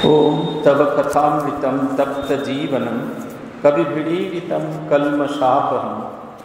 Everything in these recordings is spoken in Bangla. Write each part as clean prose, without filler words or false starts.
ओम तव कथामृतं तप्तजीवनं कविभिरीडितं कल्मषापहं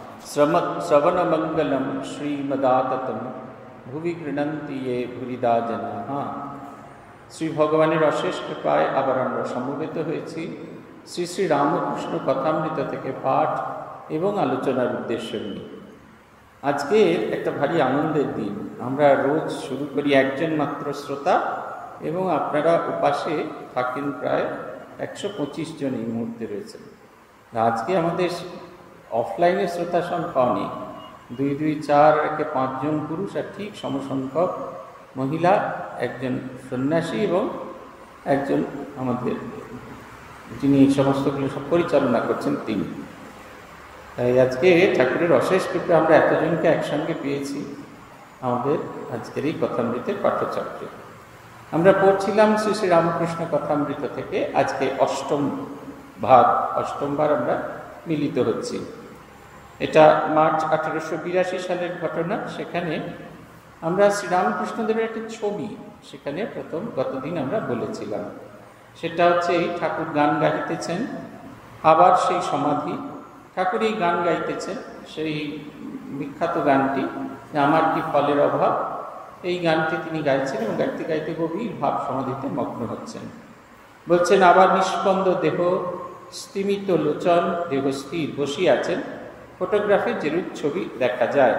श्रवणमंगलं श्रीमदाततं भुवि गृह्णन्ति ये भूरिदा जनाः। শ্রী ভগবানের অশেষ কৃপায় আবার আমরা সমবেত হয়েছি শ্রী শ্রী রামকৃষ্ণ কথামৃত থেকে পাঠ এবং আলোচনার উদ্দেশ্য নিয়ে। আজকে একটা ভারী আনন্দের দিন। আমরা রোজ শুরু করি একজন মাত্র শ্রোতা এবং আপনারা উপাসে থাকেন প্রায় 125 জন এই মুহূর্তে রয়েছেন। আজকে আমাদের অফলাইনে শ্রোতা সংখ্যা অনেক, 2, 2, 4, 5 জন পুরুষ আর ঠিক সমসংখ্যক মহিলা, একজন সন্ন্যাসী এবং একজন আমাদের যিনি এই সমস্তগুলো সব পরিচালনা করছেন তিনি। তাই আজকে ঠাকুরের অশেষ কৃপা আমরা এতজনকে একসঙ্গে পেয়েছি আমাদের আজকের এই কথামৃতের পাঠচক্রে। আমরা পড়ছিলাম শ্রী শ্রী রামকৃষ্ণ কথামৃত থেকে। আজকে অষ্টমবার আমরা মিলিত হচ্ছি। এটা মার্চ 1882 সালের ঘটনা। সেখানে আমরা শ্রীরামকৃষ্ণদেবের একটা ছবি সেখানে গতদিন আমরা বলেছিলাম। সেটা হচ্ছে এই ঠাকুর গান গাইতেছেন, আবার সেই সমাধি, ঠাকুর এই গান গাইতেছেন, সেই বিখ্যাত গানটি আমার কি ফলের অভাব, এই গানটি তিনি গাইছেন এবং গাইতে গাইতে গভীর ভাব সমাধিতে মগ্ন হচ্ছেন। বলছেন, আবার নিষ্পন্দ দেহ, স্তিমিত লোচন, দেহ স্থির বসিয়ে আছেন। ফটোগ্রাফে যেরূপ ছবি দেখা যায়।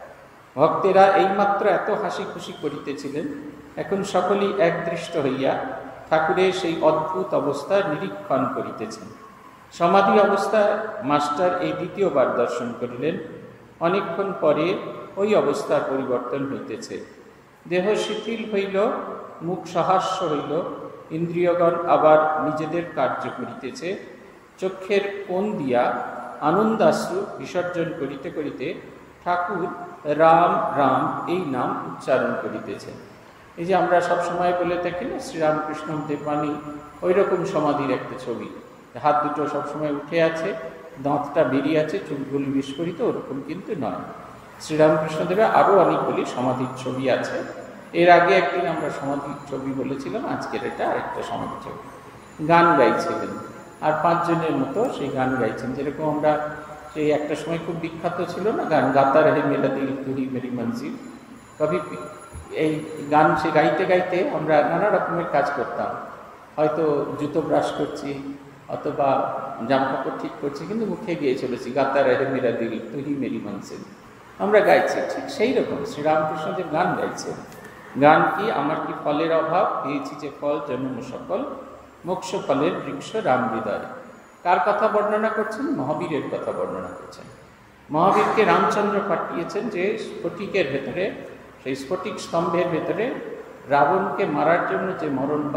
ভক্তেরা এইমাত্র এত হাসি খুশি করিতেছিলেন, এখন সকলেই একদৃষ্ট হইয়া ঠাকুরের সেই অদ্ভুত অবস্থা নিরীক্ষণ করিতেছেন। সমাধি অবস্থায় মাস্টার এই দ্বিতীয়বার দর্শন করিলেন। অনেকক্ষণ পরে ওই অবস্থার পরিবর্তন হইতেছে। দেহ শিথিল হইল, মুখ সহাস্য হইল, ইন্দ্রিয়গণ আবার নিজেদের কার্য করিতেছে। চক্ষের কোণ দিয়া আনন্দাশ্রু বিসর্জন করিতে করিতে ঠাকুর রাম রাম এই নাম উচ্চারণ করিতেছেন। এই যে আমরা সবসময় বলে থাকি না, শ্রীরামকৃষ্ণ দেববাণী, ওই রকম সমাধির একটা ছবি। হাত দুটো সবসময় উঠে আছে, দাঁতটা বেরিয়ে আছে, চুলগুলি বিস্ফোরিত, ওরকম কিন্তু নয়। শ্রীরামকৃষ্ণদেবের আরও অনেকগুলি সমাধির ছবি আছে। এর আগে একদিন আমরা সমাধির ছবি বলেছিলাম, আজকের এটা আরেকটা সমাধির ছবি। গান গাইছিলেন আর 5 জনের মতো সেই গান গাইছেন। যেরকম আমরা সেই একটা সময় খুব বিখ্যাত ছিল না গান, গাতা রহে মেরা দিল তুহি মেরি মঞ্জিল। কবি এই গান সে গাইতে গাইতে আমরা নানা রকমের কাজ করতাম। হয়তো জুতো ব্রাশ করছি অথবা জামাকাপড় ঠিক করছি, কিন্তু মুখে গিয়ে চলেছি গাতা রহে মেরা দিল তুহি মেরি মঞ্জিল, আমরা গাইছি। ঠিক সেই রকম শ্রীরামকৃষ্ণদেব গান গাইছে। গান কি, আমার কি ফলের অভাব, পেয়েছি যে ফল জন্ম সকল, মোক্ষ ফলের বৃক্ষ রাম হৃদয়। কার কথা বর্ণনা করছেন? মহাবীরের কথা বর্ণনা করছেন। মহাবীরকে রামচন্দ্র পাঠিয়েছেন যে স্ফটিকের ভেতরে, সেই স্ফটিক স্তম্ভের ভেতরে রাবণকে মারার জন্য যে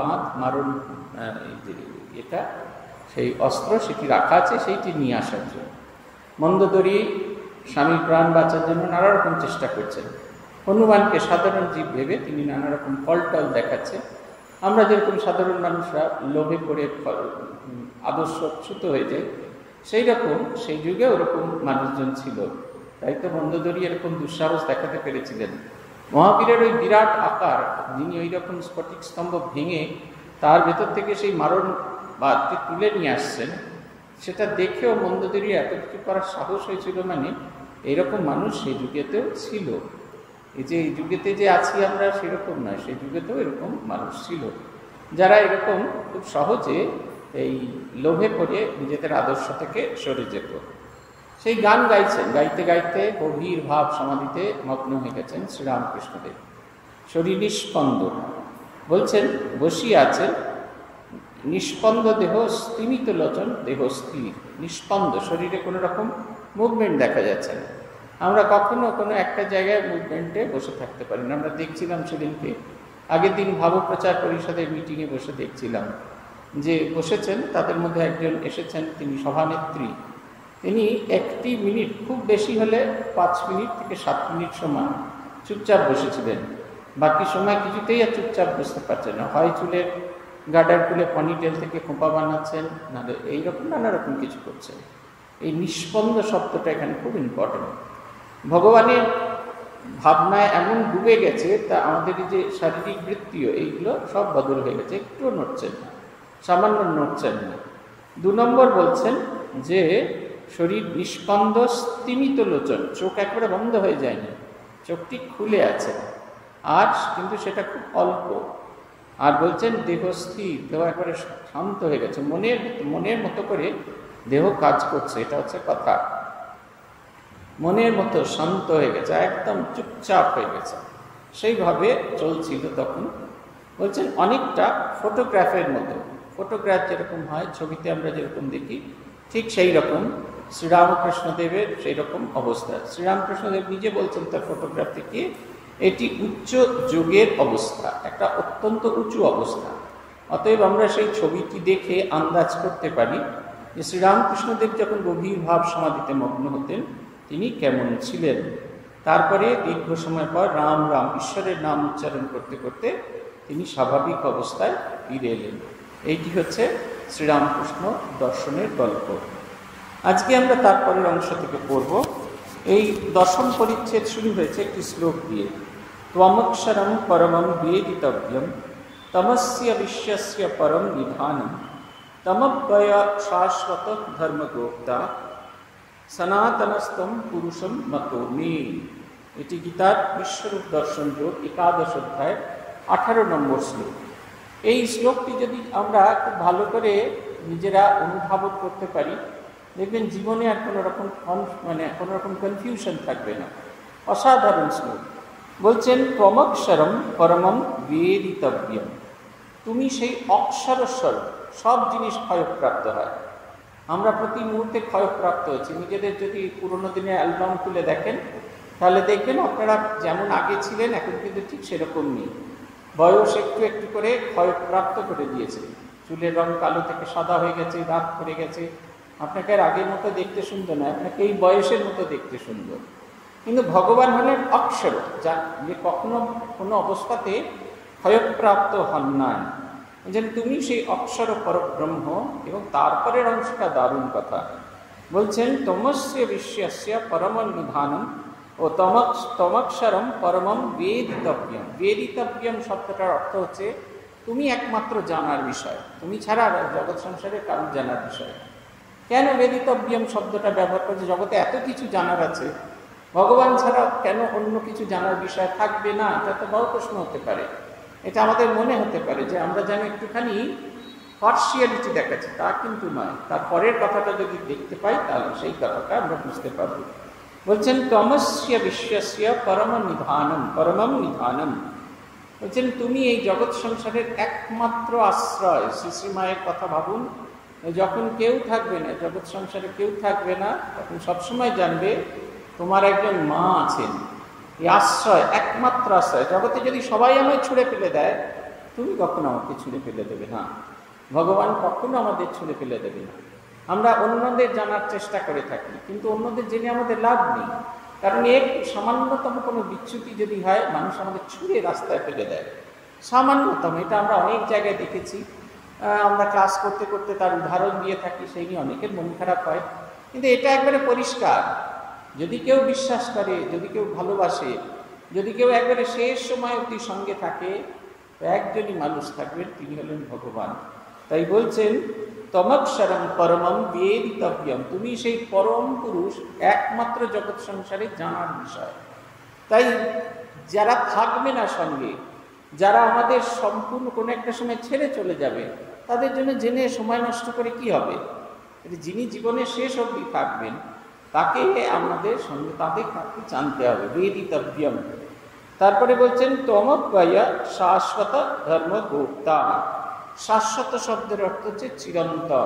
এটা সেই অস্ত্র সেটি রাখা আছে, সেইটি নিয়ে আসার জন্য। মন্দোদরী স্বামীর প্রাণ বাঁচার জন্য নানা রকম চেষ্টা করছেন। হনুমানকে সাধারণ জীব ভেবে তিনি নানা রকম ফলটল দেখাচ্ছেন। আমরা যেরকম সাধারণ মানুষরা লোভে পড়ে আদর্শচ্যুত হয়ে যায়, সেই রকম সেই যুগে ওরকম মানুষজন ছিল। তাই তো মন্দোদরী এরকম দুঃসাহস দেখাতে পেরেছিলেন। মহাবীরের ওই বিরাট আকার, যিনি ওই রকম স্ফটিক স্তম্ভ ভেঙে তার ভেতর থেকে সেই মারণ বাদটি তুলে নিয়ে আসছেন, সেটা দেখেও মন্দোদরীর এত কিছু করার সাহস হয়েছিল। মানে এইরকম মানুষ সেই যুগেতেও ছিল। এই যে এই যুগেতে যে আছি আমরা সেরকম নয়, সেই যুগেতেও এরকম মানুষ ছিল, যারা এরকম খুব সহজে এই লোভে পড়ে নিজেদের আদর্শ থেকে সরে যেত। সেই গান গাইছেন, গাইতে গাইতে গভীর ভাব সমাধিতে মগ্ন হয়ে গেছেন শ্রীরামকৃষ্ণদেব। শরীর নিষ্পন্দ, বলছেন বসিয়ে আছেন। নিষ্পন্দ দেহ, স্তিমিত লোচন, দেহ স্থির। নিষ্পন্দ, শরীরে কোনো রকম মুভমেন্ট দেখা যাচ্ছে না। আমরা কখনো কোনো একটা জায়গায় মুভমেন্টে বসে থাকতে পারি না। আমরা দেখছিলাম সেদিনকে, আগের দিন ভাবপ্রচার পরিষদের মিটিংয়ে বসে দেখছিলাম যে বসেছেন, তাদের মধ্যে একজন এসেছেন, তিনি সভানেত্রী। তিনি 1 মিনিট, খুব বেশি হলে 5 মিনিট থেকে 7 মিনিট সময় চুপচাপ বসেছিলেন। বাকি সময় কিছুতেই আর চুপচাপ বসতে পারছেন না। হয় চুলের গার্ডার খুলে পনিটেল থেকে খোঁপা বানাচ্ছেন, নাহলে এইরকম নানা রকম কিছু করছেন। এই নিষ্পন্দ শব্দটা এখানে খুব ইম্পর্টেন্ট। ভগবানের ভাবনায় এমন ডুবে গেছে, তা আমাদের এই যে শারীরিক বৃত্তিও এইগুলো সব বদল হয়ে গেছে, একটুও নড়ছেন না, সামান্য নড়ছেন না। 2 নম্বর বলছেন যে শরীর নিষ্পন্দ স্তিমিত লোচন, চোখ একবারে বন্ধ হয়ে যায়নি, চোখটি খুলে আছে, আর কিন্তু সেটা খুব অল্প। আর বলছেন দেহস্থির, দেহ একবারে শান্ত হয়ে গেছে, মনের মতো করে দেহ কাজ করছে, এটা হচ্ছে কথা। মনের মতো শান্ত হয়ে গেছে, একদম চুপচাপ হয়ে গেছে, সেইভাবে চলছিল তখন। বলছেন অনেকটা ফটোগ্রাফের মতো, ফটোগ্রাফ যেরকম হয় ছবিতে আমরা যেরকম দেখি, ঠিক সেই রকম শ্রীরামকৃষ্ণদেবের সেই রকম অবস্থা। শ্রীরামকৃষ্ণদেব নিজে বলছেন তার ফটোগ্রাফ থেকে, এটি উচ্চ যোগের অবস্থা, একটা অত্যন্ত উঁচু অবস্থা। অতএব আমরা সেই ছবিটি দেখে আন্দাজ করতে পারি যে শ্রীরামকৃষ্ণদেব যখন গভীর ভাব সমাধিতে মগ্ন হতেন তিনি কেমন ছিলেন। তারপরে দীর্ঘ সময় পর রাম রাম ঈশ্বরের নাম উচ্চারণ করতে করতে তিনি স্বাভাবিক অবস্থায় ফিরে এলেন। এইটি হচ্ছে শ্রীরামকৃষ্ণ দর্শনের গল্প। আজকে আমরা তারপরের অংশ থেকে পড়ব। এই দশম পরিচ্ছেদ শুরু হয়েছে একটি শ্লোক দিয়ে, ত্বমক্ষরম পরমম বেদিতব্যম তমস্য বিশ্বস্য পরম নিধানম তমব্যয় শাশ্বত ধর্মগোপ্তা সনাতনস্তম পুরুষম মতোমি। এটি গীতার বিশ্বরূপ দর্শন যোগ 11 অধ্যায়ের 18 নম্বর শ্লোক। এই শ্লোকটি যদি আমরা খুব ভালো করে নিজেরা অনুধাবন করতে পারি, দেখবেন জীবনে আর কোনো রকম কনফিউশন থাকবে না। অসাধারণ শ্লোক। বলছেন ত্বমক্ষরম পরমম বেদিতব্যম, তুমি সেই অক্ষরস্বর, সব জিনিস ক্ষয়প্রাপ্ত হয়, আমরা প্রতি মুহূর্তে ক্ষয়প্রাপ্ত হচ্ছি। নিজেদের যদি পুরোনো দিনের অ্যালবাম খুলে দেখেন তাহলে দেখবেন আপনারা যেমন আগে ছিলেন এখন কিন্তু ঠিক সেরকম নেই। বয়স একটু একটু করে ক্ষয়প্রাপ্ত করে দিয়েছে, চুলের রং কালো থেকে সাদা হয়ে গেছে, দাঁত পড়ে গেছে, আপনাকে আর আগের মতো দেখতে সুন্দর নয়, আপনাকে এই বয়সের মতো দেখতে সুন্দর। কিন্তু ভগবান হলেন অক্ষর, যা যে কখনো কোনো অবস্থাতে ক্ষয়প্রাপ্ত হন না। যেন তুমি সেই অক্ষর পরব্রহ্ম। এবং তারপরের অংশটা দারুণ কথা বলছেন, তমস্য বিশ্বস্য পরম নিধানম ও তমক্ষরম পরমম বেদিতব্যম। বেদিতব্যম শব্দটার অর্থ হচ্ছে তুমি একমাত্র জানার বিষয়, তুমি ছাড়া জগৎ সংসারে কারণ জানার বিষয়। কেন বেদিতব্যম শব্দটা ব্যবহার করছে? জগতে এত কিছু জানার আছে, ভগবান ছাড়া কেন অন্য কিছু জানার বিষয় থাকবে না? এটা তো বড় প্রশ্ন হতে পারে। এটা আমাদের মনে হতে পারে যে আমরা যেন একটুখানি পার্সিয়ালিটি দেখাচ্ছি, তা কিন্তু নয়। তার পরের কথাটা যদি দেখতে পাই তাহলে সেই কথাটা আমরা বুঝতে পারব। বলছেন তমস্য বিশ্বস্য পরম নিধানম, পরমম নিধানম। বলছেন তুমি এই জগৎ সংসারের একমাত্র আশ্রয়। শ্রী মায়ের কথা ভাবুন, যখন কেউ থাকবে না, জগৎ সংসারে কেউ থাকবে না, তখন সবসময় জানবে তোমার একজন মা আছেন। এই আশ্রয়, একমাত্র আশ্রয়। জগতে যদি সবাই আমায় ছুঁড়ে ফেলে দেয়, তুমি কখনো আমাকে ছুঁড়ে ফেলে দেবে না, ভগবান কখনো আমাদের ছুঁড়ে ফেলে দেবে না। আমরা অন্যদের জানার চেষ্টা করে থাকি, কিন্তু অন্যদের জেনে আমাদের লাভ নেই, কারণ এক সামান্যতম কোনো বিচ্যুতি যদি হয় মানুষ আমাদের ছুঁড়ে রাস্তায় ফেলে দেয়, সামান্যতম। এটা আমরা অনেক জায়গায় দেখেছি। আমরা ক্লাস করতে করতে তার উদাহরণ দিয়ে থাকি, সেই নিয়ে অনেকের মন খারাপ হয়। কিন্তু এটা একবারে পরিষ্কার, যদি কেউ বিশ্বাস করে, যদি কেউ ভালোবাসে, যদি কেউ একবারে শেষ সময় অবধি সঙ্গে থাকে, তো একজনই মানুষ থাকবেন, তিনি হলেন ভগবান। তাই বলছেন তমক্ষরম পরমম বেদিতব্যম, তুমি সেই পরম পুরুষ, একমাত্র জগৎ সংসারে জানার বিষয়। তাই যারা থাকবে না সঙ্গে, যারা আমাদের সম্পূর্ণ কোনো একটা সময় ছেড়ে চলে যাবে, তাদের জন্য জেনে সময় নষ্ট করে কি হবে? যিনি জীবনের শেষ অবধি থাকবেন তাকে আমাদের সঙ্গে, তাকে জানতে হবে, বেদিতব্যম। তারপরে বলছেন তমব্যয় শাশ্বত ধর্মগোপ্তা। শাশ্বত শব্দের অর্থ হচ্ছে চিরন্তন,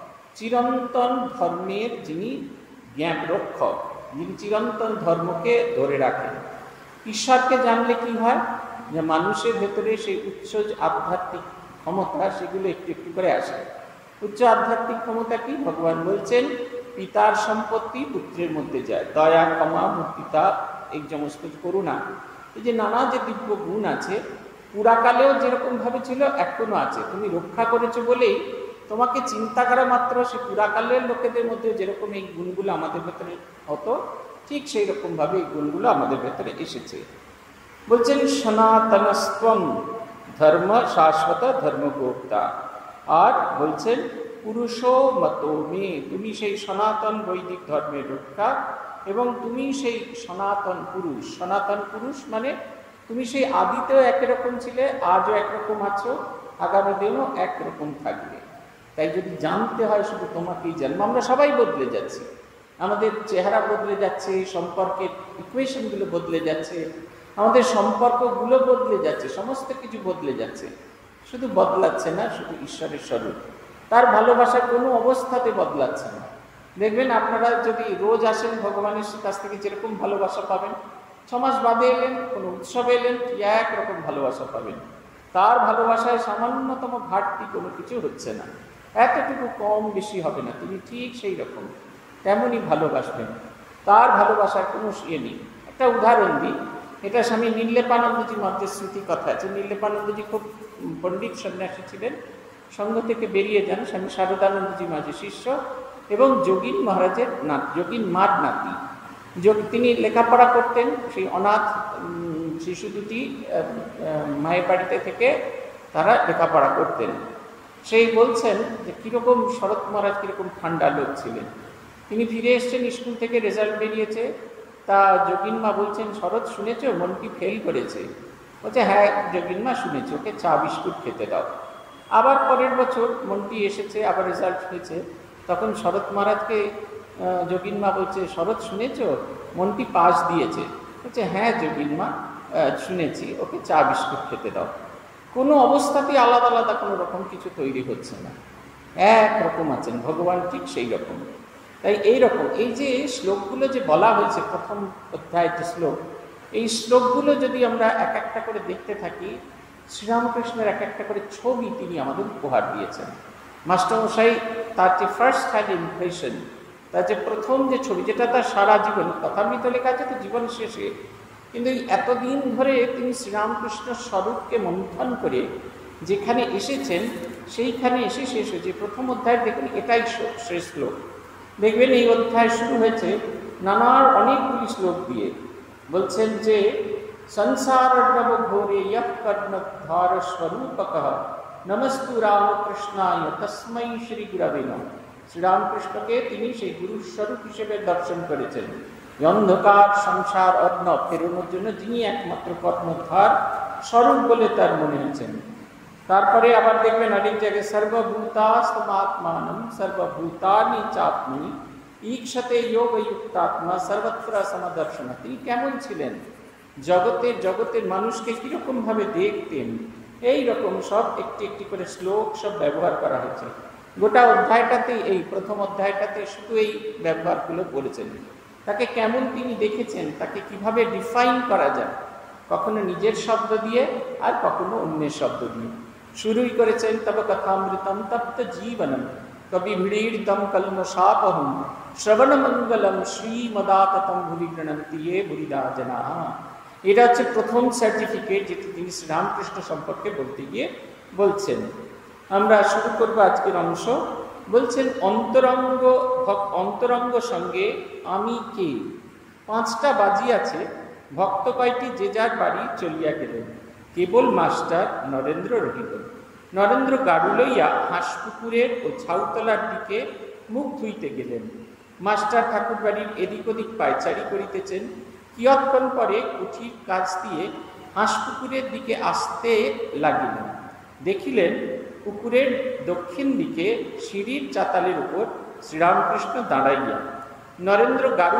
চিরন্তন ধর্মের যিনি জ্ঞান রক্ষক, যিনি চিরন্তন ধর্মকে ধরে রাখেন। ঈশ্বরকে জানলে কি হয়, যে মানুষের ভেতরে সেই উচ্চ আধ্যাত্মিক ক্ষমতা, সেগুলো একটু একটু করে আসে। উচ্চ আধ্যাত্মিক ক্ষমতা কি? ভগবান বলছেন পিতার সম্পত্তি পুত্রের মধ্যে যায়, দয়া, ক্ষমা, মুক্তিতা, এই সমস্ত করুণা, এই যে নানা যে দিব্য গুণ আছে, পুরাকালেও যেরকমভাবে ছিল এখনো আছে। তুমি রক্ষা করেছো বলেই তোমাকে চিন্তা করা মাত্র, সে পুরাকালের লোকেদের মধ্যে যেরকম এই গুণগুলো আমাদের ভেতরে হতো, ঠিক সেই রকমভাবে এই গুণগুলো আমাদের ভেতরে এসেছে। বলছেন সনাতনস্ত্বম ধর্ম শাশ্বত ধর্মগোপ্তা, আর বলছেন পুরুষো মতো মে, তুমি সেই সনাতন বৈদিক ধর্মের রক্ষা এবং তুমি সেই সনাতন পুরুষ। সনাতন পুরুষ মানে তুমি সেই আদিতেও একরকম ছিলে, আজও একরকম আছো, আগামী দিনও একরকম থাকবে। তাই যদি জানতে হয় শুধু তোমাকেই জানবো। আমরা সবাই বদলে যাচ্ছি, আমাদের চেহারা বদলে যাচ্ছে, সম্পর্কের ইকুয়েশনগুলো বদলে যাচ্ছে, আমাদের সম্পর্কগুলো বদলে যাচ্ছে, সমস্ত কিছু বদলে যাচ্ছে। শুধু বদলাচ্ছে না শুধু ঈশ্বরের স্বরূপ, তার ভালোবাসা কোনো অবস্থাতে বদলাচ্ছে না। দেখবেন আপনারা যদি রোজ আসেন ভগবানের কাছ থেকে যেরকম ভালোবাসা পাবেন, 6 মাস বাদে এলেন, কোনো উৎসবে এলেন, একরকম ভালোবাসা পাবেন। তার ভালোবাসায় সামান্যতম ঘাটতি কোনো কিছু হচ্ছে না, এতটুকু কম বেশি হবে না, তিনি ঠিক সেই রকম তেমনই ভালোবাসবেন। তার ভালোবাসার কোনো ইয়ে নেই। একটা উদাহরণ দিই, এটা স্বামী নীললেপানন্দজি মধ্যে স্মৃতি কথা আছে। নীললেপানন্দজি খুব পণ্ডিত সন্ন্যাসী ছিলেন, সঙ্গ থেকে বেরিয়ে যান। স্বামী শারদানন্দজি মাঝে শিষ্য এবং যোগীন মহারাজের যোগীন মার নাতি। তিনি লেখাপড়া করতেন, সেই অনাথ শিশু দুটি মায়ের বাড়িতে থেকে তারা লেখাপড়া করতেন। সেই বলছেন যে কীরকম শরৎ মহারাজ কীরকম ঠান্ডা লোক ছিলেন। তিনি ফিরে এসছেন স্কুল থেকে, রেজাল্ট বেরিয়েছে। তা যোগীন মা বলছেন, শরৎ শুনেছো মন্টি ফেল করেছে? বলছে হ্যাঁ যোগীন মা শুনেছি, ওকে চা বিস্কুট খেতে দাও। আবার পরের বছর মন্টি এসেছে, আবার রেজাল্ট হয়েছে। তখন শরৎ মহারাজকে যোগীন মা বলছে, শরৎ শুনেছো মন্টি পাস দিয়েছে? বলছে হ্যাঁ যোগীন মা শুনেছি, ওকে চা বিস্কুট খেতে দাও। কোনো অবস্থাতেই আলাদা আলাদা কোনো রকম কিছু তৈরি হচ্ছে না, একরকম আছেন ভগবান, ঠিক সেই রকম। তাই এই রকম এই যে শ্লোকগুলো যে বলা হয়েছে, প্রথম অধ্যায়ের যে শ্লোক, এই শ্লোকগুলো যদি আমরা এক একটা করে দেখতে থাকি, শ্রীরামকৃষ্ণের এক একটা করে ছবি তিনি আমাদের উপহার দিয়েছেন। মাস্টারমশাই তার যে ফার্স্ট হ্যান্ড ইমপ্রেশন, তার যে প্রথম যে ছবি, যেটা তার সারা জীবন, কথামৃত লেখা আছে তো জীবন শেষে, কিন্তু এতদিন ধরে তিনি শ্রীরামকৃষ্ণ স্বরূপকে মন্থন করে যেখানে এসেছেন সেইখানে এসে শেষ হয়েছে। প্রথম অধ্যায় দেখুন, এটাই শেষ শ্লোক। দেখবেন এই অধ্যায় শুরু হয়েছে নানার অনেকগুলি শ্লোক দিয়ে। বলছেন যে সংসারর্ণব ঘোরে ইয়ঃ কর্ণোদ্ধার স্বরূপকঃ নমস্তু রামকৃষ্ণায় তস্मै শ্রী গুরবে নমঃ। শ্রীরামকৃষ্ণকে তিনি সেই গুরুস্বরূপ হিসেবে দর্শন করেছেন, অন্ধকার সংসার অর্ণব ফেরানোর জন্য যিনি একমাত্র কর্ণোদ্ধার স্বরূপ বলে তার মনে হয়েছেন। তারপরে আবার দেখবেন আরেক জায়গায় সর্বভূতাস্তমাত্মানম সর্বভূতানি চাত্মনি ঈক্ষতে যোগযুক্তাত্মা সর্বত্র সমদর্শন। তিনি কেমন ছিলেন, জগতের মানুষকে কীরকমভাবে দেখতেন, এই রকম সব একটি একটি করে শ্লোক সব ব্যবহার করা হয়েছে। গোটা অধ্যায়টাতেই, এই প্রথম অধ্যায়টাতে শুধু এই ব্যবহারগুলো বলেছেন। তাকে কেমন তিনি দেখেছেন, তাকে কিভাবে ডিফাইন করা যায়, কখনো নিজের শব্দ দিয়ে আর কখনো অন্যের শব্দ দিয়ে। শুরুই করেছেন তব কথামৃতম তপ্ত জীবনম কবি ভিড়ীড়িতম কলমশাপহম শ্রবণ মঙ্গলম শ্রীমদাততম ভুরি গৃণন্তি ये ভুরিদা জনা। এটা হচ্ছে প্রথম সার্টিফিকেট যেটি তিনি শ্রীরামকৃষ্ণ সম্পর্কে বলতে গিয়ে বলছেন। আমরা শুরু করবো আজকের অংশ। বলছেন অন্তরঙ্গ সঙ্গে আমি কে। 5টা বাজি আছে, ভক্ত কয়টি যে যার বাড়ি চলিয়া গেলেন, কেবল মাস্টার নরেন্দ্র রহিল। নরেন্দ্র গাড়ু লইয়া হাঁসপুকুরের ও ছাউতলার দিকে মুখ ধুইতে গেলেন। মাস্টার ঠাকুর বাড়ির এদিক ওদিক পায়চারি করিতেছেন। কিয়ৎক্ষণ পরে কুঠির কাছ দিয়ে হাঁসপুকুরের দিকে আসতে লাগিলেন। দেখিলেন পুকুরের দক্ষিণ দিকে সিঁড়ির চাতালের উপর শ্রীরামকৃষ্ণ দাঁড়াইয়া, নরেন্দ্র গাড়ু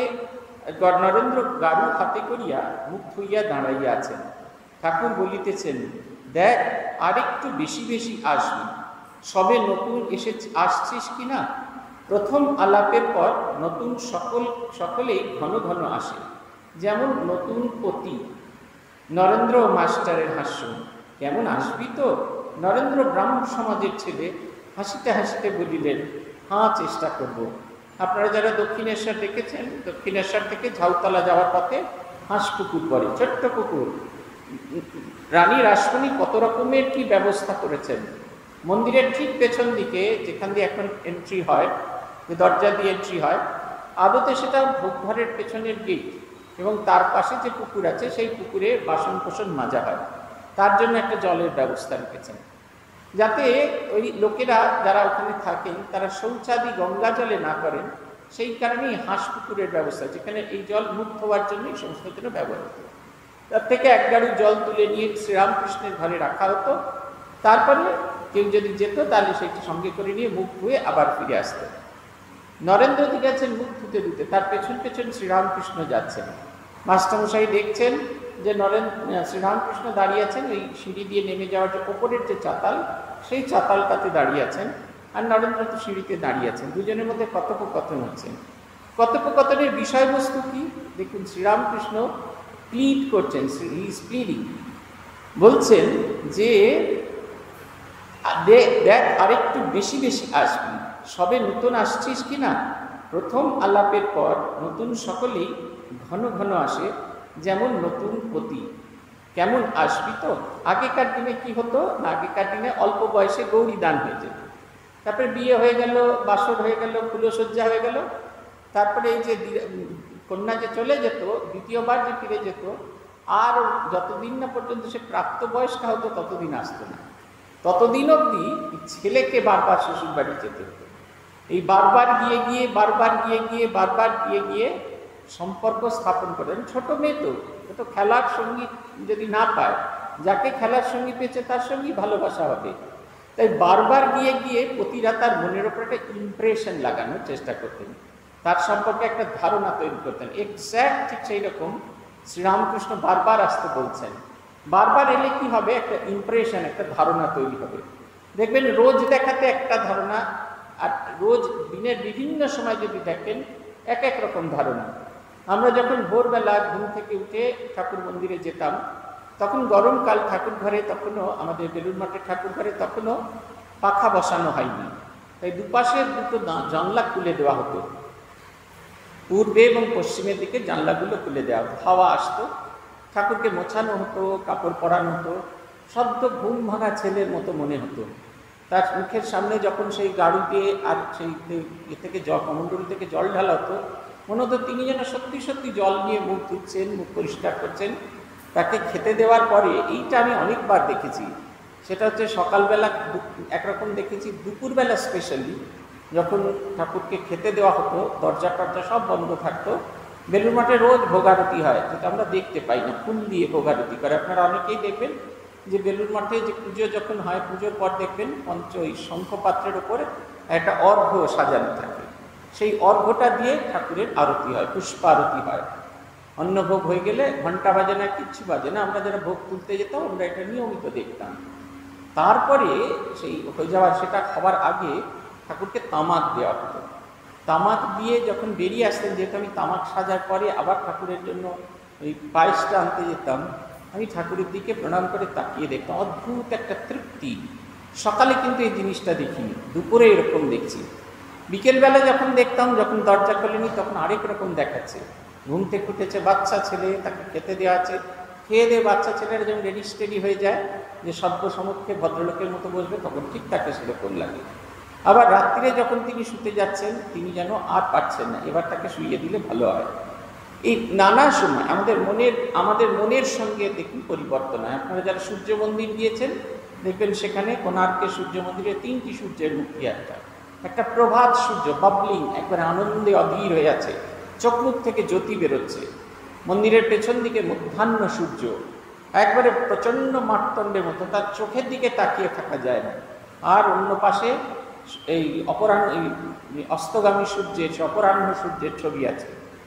হাতে করিয়া মুখ ধুইয়া দাঁড়াইয়া আছেন। ঠাকুর বলিতেছেন, দেখ আর একটু বেশি বেশি আসবি, সবে নতুন আসছিস কি না। প্রথম আলাপের পর নতুন সকলেই ঘন ঘন আসে, যেমন নতুন পতি। নরেন্দ্র মাস্টারের হাস্য, কেমন আসবি তো। নরেন্দ্র ব্রাহ্মণ সমাজের ছেলে, হাসিতে হাসিতে বলিলেন, হ্যাঁ চেষ্টা করব। আপনারা যারা দক্ষিণেশ্বর দেখেছেন, দক্ষিণেশ্বর থেকে ঝাউতলা যাওয়ার পথে হাঁসপুকুর পড়ে, ছোট্ট পুকুর। রানী রাসমণি কত রকমের কি ব্যবস্থা করেছেন। মন্দিরের ঠিক পেছন দিকে, যেখান দিয়ে এখন এন্ট্রি হয়, যে দরজা দিয়ে এন্ট্রি হয়, আদতে সেটা ভোগঘরের পেছনের গেট, এবং তার পাশে যে পুকুর আছে সেই পুকুরে বাসন কোসন মাজা হয়। তার জন্য একটা জলের ব্যবস্থা রেখেছেন, যাতে ওই লোকেরা যারা ওখানে থাকেন তারা শৌচাদি গঙ্গা জলে না করেন। সেই কারণেই হাঁস পুকুরের ব্যবস্থা, যেখানে এই জল মুখ ধোয়ার জন্য এই সমস্ত জন্য ব্যবহার হতো। তার থেকে এক গাড়ি জল তুলে নিয়ে শ্রীরামকৃষ্ণের ঘরে রাখা হতো। তারপরে কেউ যদি যেত তাহলে সেইটি সঙ্গে করে নিয়ে মুখ ধুয়ে আবার ফিরে আসতো। নরেন্দ্রজি গেছেন মুখ ধুতে ধুতে, তার পেছন পেছন শ্রীরামকৃষ্ণ যাচ্ছেন। মাস্টারমশাই দেখছেন যে শ্রীরামকৃষ্ণ দাঁড়িয়ে আছেন ওই সিঁড়ি দিয়ে নেমে যাওয়ার যে ওপরের যে চাতাল, সেই চাতালটাতে দাঁড়িয়ে আছেন, আর নরেন্দ্র তো সিঁড়িতে দাঁড়িয়ে আছেন। দুজনের মধ্যে কথোপকথন হচ্ছেন। কথোপকথনের বিষয়বস্তু কি দেখুন, শ্রীরামকৃষ্ণ প্লিড করছেন, হি ইজ প্লিডিং, বলছেন যে দেখ আরেকটু বেশি বেশি আসবি, সবে নতুন আসছিস কিনা, প্রথম আলাপের পর নতুন সকলেই ঘন ঘন আসে, যেমন নতুন পতি, কেমন আসবি তো। আগেকার দিনে কি হতো না, আগেকার দিনে অল্প বয়সে গৌরী দান হয়ে যেত, তারপরে বিয়ে হয়ে গেল, বাসর হয়ে গেল, ফুলসজ্জা হয়ে গেল, তারপরে এই যে কন্যা যে চলে যেত, দ্বিতীয়বার যে ফিরে যেত, আর যতদিন না পর্যন্ত সে প্রাপ্তবয়স্ক হতো ততদিন আসতো না। ততদিন অবধি ছেলেকে বারবার শ্বশুর বাড়ি যেতে হতো। এই বারবার গিয়ে গিয়ে বারবার গিয়ে গিয়ে বারবার গিয়ে গিয়ে সম্পর্ক স্থাপন করেন। ছোট মেয়ে তো খেলার সঙ্গী যদি না পায়, যাকে খেলার সঙ্গী পেয়েছে তার সঙ্গেই ভালোবাসা হবে। তাই বারবার গিয়ে গিয়ে পতিরা তার মনের ওপর একটা ইমপ্রেশন লাগানোর চেষ্টা করতেন, তার সম্পর্কে একটা ধারণা তৈরি করতেন। এক্স্যাক্ট ঠিক সেই রকম শ্রীরামকৃষ্ণ বারবার আসতে বলছেন। বারবার এলে কি হবে, একটা ইমপ্রেশন, একটা ধারণা তৈরি হবে। দেখবেন রোজ দেখাতে একটা ধারণা, আর রোজ দিনের বিভিন্ন সময় যদি দেখেন এক এক রকম ধারণা। আমরা যখন ভোরবেলা ঘুম থেকে উঠে ঠাকুর মন্দিরে যেতাম, তখন গরমকাল, ঠাকুর ঘরে তখনও, আমাদের বেলুড় মঠের ঠাকুর ঘরে তখনও পাখা বসানো হয়নি, তাই দুপাশের দুটো জানলা খুলে দেওয়া হতো। পূর্বে এবং পশ্চিমের দিকে জানলাগুলো খুলে দেওয়া হতো, হাওয়া আসতো, ঠাকুরকে মোছানো হতো, কাপড় পরানো হতো। শব্দ ঘুম ভাঙা ছেলের মতো মনে হতো। তার মুখের সামনে যখন সেই গাড়ি দিয়ে আর সেই থেকে কমণ্ডল থেকে জল ঢালা হতো, মনে হতো তিনি যেন সত্যি সত্যি জল নিয়ে মুখ ধুচ্ছেন, মুখ পরিষ্কার করছেন। তাকে খেতে দেওয়ার পরে, এইটা আমি অনেকবার দেখেছি, সেটা হচ্ছে সকালবেলা একরকম দেখেছি, দুপুরবেলা স্পেশালি যখন ঠাকুরকে খেতে দেওয়া হতো, দরজা টরজা সব বন্ধ থাকতো। বেলুড় মঠে রোজ ভোগারতি হয়, যেটা আমরা দেখতে পাই না, ফুল দিয়ে ভোগারতি করে। আপনারা অনেকেই দেখবেন যে বেলুড় মঠে যে পুজো যখন হয়, পুজোর পর দেখবেন ওই শঙ্খপাত্রের ওপরে একটা অর্ঘ্য সাজানো থাকে, সেই অর্ঘ্যটা দিয়ে ঠাকুরের আরতি হয়, পুষ্পারতি হয়। অন্য ভোগ হয়ে গেলে ঘণ্টা বাজে না, কিচ্ছু বাজে না, আমরা যারা ভোগ তুলতে যেতাম আমরা এটা নিয়মিত দেখতাম। তারপরে সেই হয়ে যাওয়ার, সেটা খাবার আগে ঠাকুরকে তামাক দেওয়া হতো। তামাক দিয়ে যখন বেরিয়ে আসতেন, যেহেতু আমি তামাক সাজার পরে আবার ঠাকুরের জন্য ওই পায়েসটা আনতে যেতাম, আমি ঠাকুরের দিকে প্রণাম করে তাকিয়ে দেখতাম, অদ্ভুত একটা তৃপ্তি। সকালে কিন্তু এই জিনিসটা দেখিনি, দুপুরে এরকম দেখছি। বিকেলবেলা যখন দেখতাম, যখন দরজা খোলেনি, তখন আরেক রকম দেখাচ্ছে। ঘুম থেকে উঠেছে বাচ্চা ছেলে, তাকে খেতে দেওয়া আছে, খেয়ে দিয়ে বাচ্চা ছেলেরা যেমন রেডি স্টেডি হয়ে যায় যে সভ্য সমক্ষে ভদ্রলোকের মতো বসবে, তখন ঠিক তাকে সেরকম লাগে। আবার রাত্রিরে যখন তিনি শুতে যাচ্ছেন, তিনি যেন আর পারছেন না, এবার তাকে শুইয়ে দিলে ভালো হয়। এই নানা সময় আমাদের মনের সঙ্গে দেখুন পরিবর্তন হয়। আপনারা যারা সূর্য মন্দির গিয়েছেন দেখবেন, সেখানে কোণার্কে সূর্য মন্দিরে 3টি সূর্যের মূর্তি, একটা প্রভাত সূর্য বাবলিং, একবারে আনন্দে অধীর হয়ে আছে, চোখ মুখ থেকে জ্যোতি বেরোচ্ছে। মন্দিরের পেছন দিকে মধ্যাহ্ন সূর্য, একবারে প্রচণ্ড মার্তণ্ডের মতো, তার চোখের দিকে তাকিয়ে থাকা যায় না। আর অন্য পাশে এই অস্তগামী সূর্যের, অপরাহ্ন সূর্যের ছবি আছে।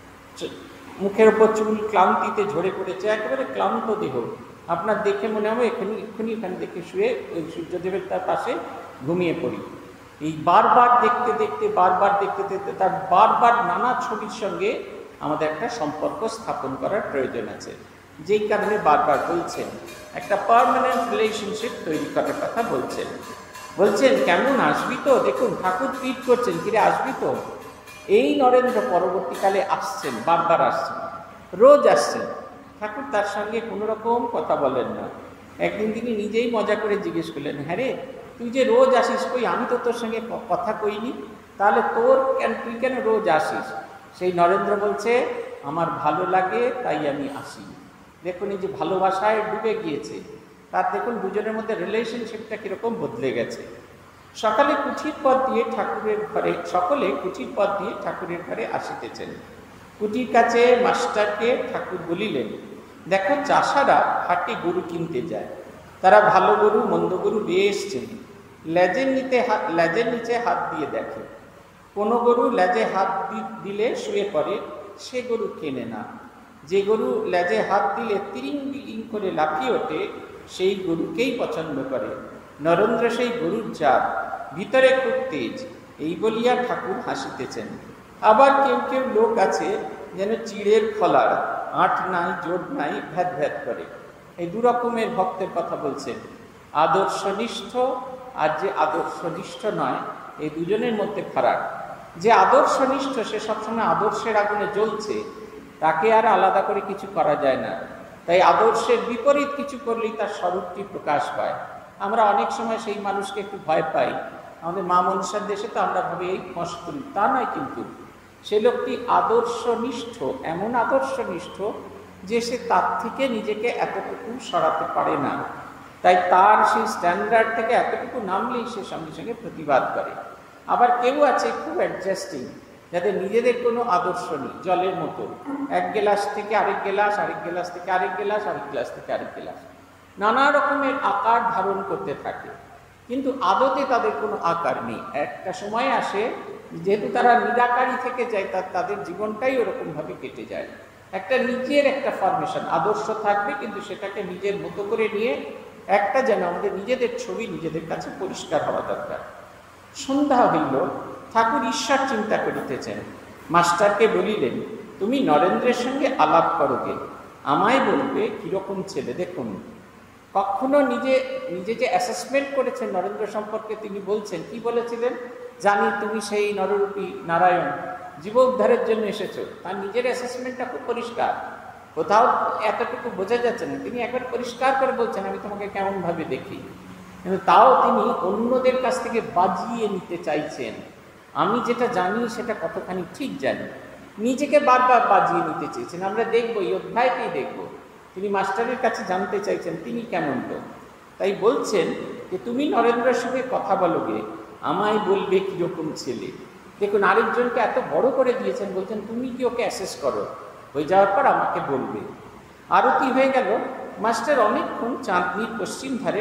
মুখের উপর চুল ক্লান্তিতে ঝরে পড়েছে, একেবারে ক্লান্ত দেহ। আপনার দেখে মনে হবে এক্ষুনি এখানে দেখে শুয়ে ওই সূর্যদেবের তার পাশে ঘুমিয়ে পড়ি। এই বারবার দেখতে দেখতে তার বারবার নানা ছবির সঙ্গে আমাদের একটা সম্পর্ক স্থাপন করার প্রয়োজন আছে, যেই কারণে বারবার বলছেন একটা পার্মানেন্ট রিলেশনশিপ তৈরি করার কথা বলছেন কেমন আসবি তো। দেখুন ঠাকুর ট্রিট করছেন, কিরে আসবি তো। এই নরেন্দ্র পরবর্তীকালে আসছেন, বারবার আসছেন, রোজ আসছেন। ঠাকুর তার সঙ্গে কোনো রকম কথা বলেন না। একদিন তিনি নিজেই মজা করে জিজ্ঞেস করলেন, হ্যাঁ রে, তুই যে রোজ আসিস, কই আমি তো তোর সঙ্গে কথা কইনি, তাহলে তুই কেন রোজ আসিস? সেই নরেন্দ্র বলছে আমার ভালো লাগে তাই আমি আসি। দেখুন এই যে ভালোবাসায় ডুবে গিয়েছে, তার দেখুন দুজনের মধ্যে রিলেশনশিপটা কীরকম বদলে গেছে। সকলে কুঠির পথ দিয়ে ঠাকুরের ঘরে আসিতেছেন। কুঠির কাছে মাস্টারকে ঠাকুর বলিলেন, দেখো চাষারা হাটে গরু কিনতে যায়, তারা ভালো গরু মন্দ গরু বেশ চেনে, লেজের নিচে হাত দিয়ে দেখে। কোনো গরু লেজে হাত দিলে শুয়ে পড়ে, সে গরু কেনে না। যে গরু লেজে হাত দিলে তিরিং বিলিং করে লাফিয়ে ওঠে, সেই গরুকেই পছন্দ করে। নরেন্দ্র সেই গরুর জাত, ভিতরে খুব তেজ, এই বলিয়া ঠাকুর হাসিতেছেন। আবার কেউ কেউ লোক আছে যেন চিড়ের খোলার, আঁট নাই জোট নাই, ভ্যাদ ভ্যাদ করে। এই দুরকমের ভক্তের কথা বলছেন, আদর্শনিষ্ঠ আর যে আদর্শনিষ্ঠ নয়, এই দুজনের মধ্যে ফারাক। যে আদর্শনিষ্ঠ সে সবসময় আদর্শের আগুনে জ্বলছে, তাকে আর আলাদা করে কিছু করা যায় না। তাই আদর্শের বিপরীত কিছু করলেই তার স্বরূপটি প্রকাশ পায়। আমরা অনেক সময় সেই মানুষকে একটু ভয় পাই। আমাদের মা মনসার দেশে তো আমরা ভাবি এই ফস করি, তা নয়। কিন্তু সে লোকটি আদর্শনিষ্ঠ, এমন আদর্শনিষ্ঠ যে সে তার থেকে নিজেকে এতটুকু সরাতে পারে না। তাই তার সেই স্ট্যান্ডার্ড থেকে এতটুকু নামলেই সে সঙ্গে সঙ্গে প্রতিবাদ করে। আবার কেউ আছে খুব অ্যাডজাস্টিং, যাদের নিজেদের কোনো আদর্শ নেই, জলের মতো এক গ্লাস থেকে আরেক গ্লাস, আরেক গ্লাস থেকে আরেক গ্লাস, আরেক গ্লাস থেকে আরেক গ্লাস, নানা রকমের আকার ধারণ করতে থাকে, কিন্তু আদতে তাদের কোনো আকার নেই। একটা সময় আসে যেহেতু তারা নিরাকারী থেকে যায়, তাদের জীবনটাই ওরকমভাবে কেটে যায়। একটা নিজের একটা ফরমেশন, আদর্শ থাকবে কিন্তু সেটাকে নিজের মতো করে নিয়ে একটা যেন আমাদের নিজেদের ছবি নিজেদের কাছে পরিষ্কার হওয়া দরকার। সন্ধ্যা হইল, ঠাকুর ঈশ্বর চিন্তা করিতেছেন। মাস্টারকে বলিলেন, তুমি নরেন্দ্রের সঙ্গে আলাপ করোগে, আমায় বলবে কীরকম ছেলে। দেখুন, কখনো নিজে যে অ্যাসেসমেন্ট করেছেন নরেন্দ্র সম্পর্কে, তিনি বলছেন, কি বলেছিলেন, জানি তুমি সেই নররূপী নারায়ণ, জীব উদ্ধারের জন্য এসেছো। তার নিজের অ্যাসেসমেন্টটা খুব পরিষ্কার, কোথাও এতটুকু বোঝা যাচ্ছে না। তিনি একবার পরিষ্কার করে বলছেন, আমি তোমাকে কেমনভাবে দেখি। কিন্তু তাও তিনি অন্যদের কাছ থেকে বাজিয়ে নিতে চাইছেন, আমি যেটা জানি সেটা কতখানি ঠিক জানি। নিজেকে বারবার বাজিয়ে নিতে চেয়েছেন। আমরা দেখব, এই অধ্যায়তেই দেখব, তিনি মাস্টারের কাছে জানতে চাইছেন তিনি কেমন লোক। তাই বলছেন যে তুমি নরেন্দ্রের সঙ্গে কথা বলোগে, আমায় বলবে কীরকম ছেলে। দেখুন, আরেকজনকে এত বড় করে দিয়েছেন, বলছেন তুমি কি ওকে অ্যাসেস করো, হয়ে যাওয়ার পর আমাকে বলবে। আরতি হয়ে গেল, মাস্টার অনেকক্ষণ চাঁদনির পশ্চিম ধারে,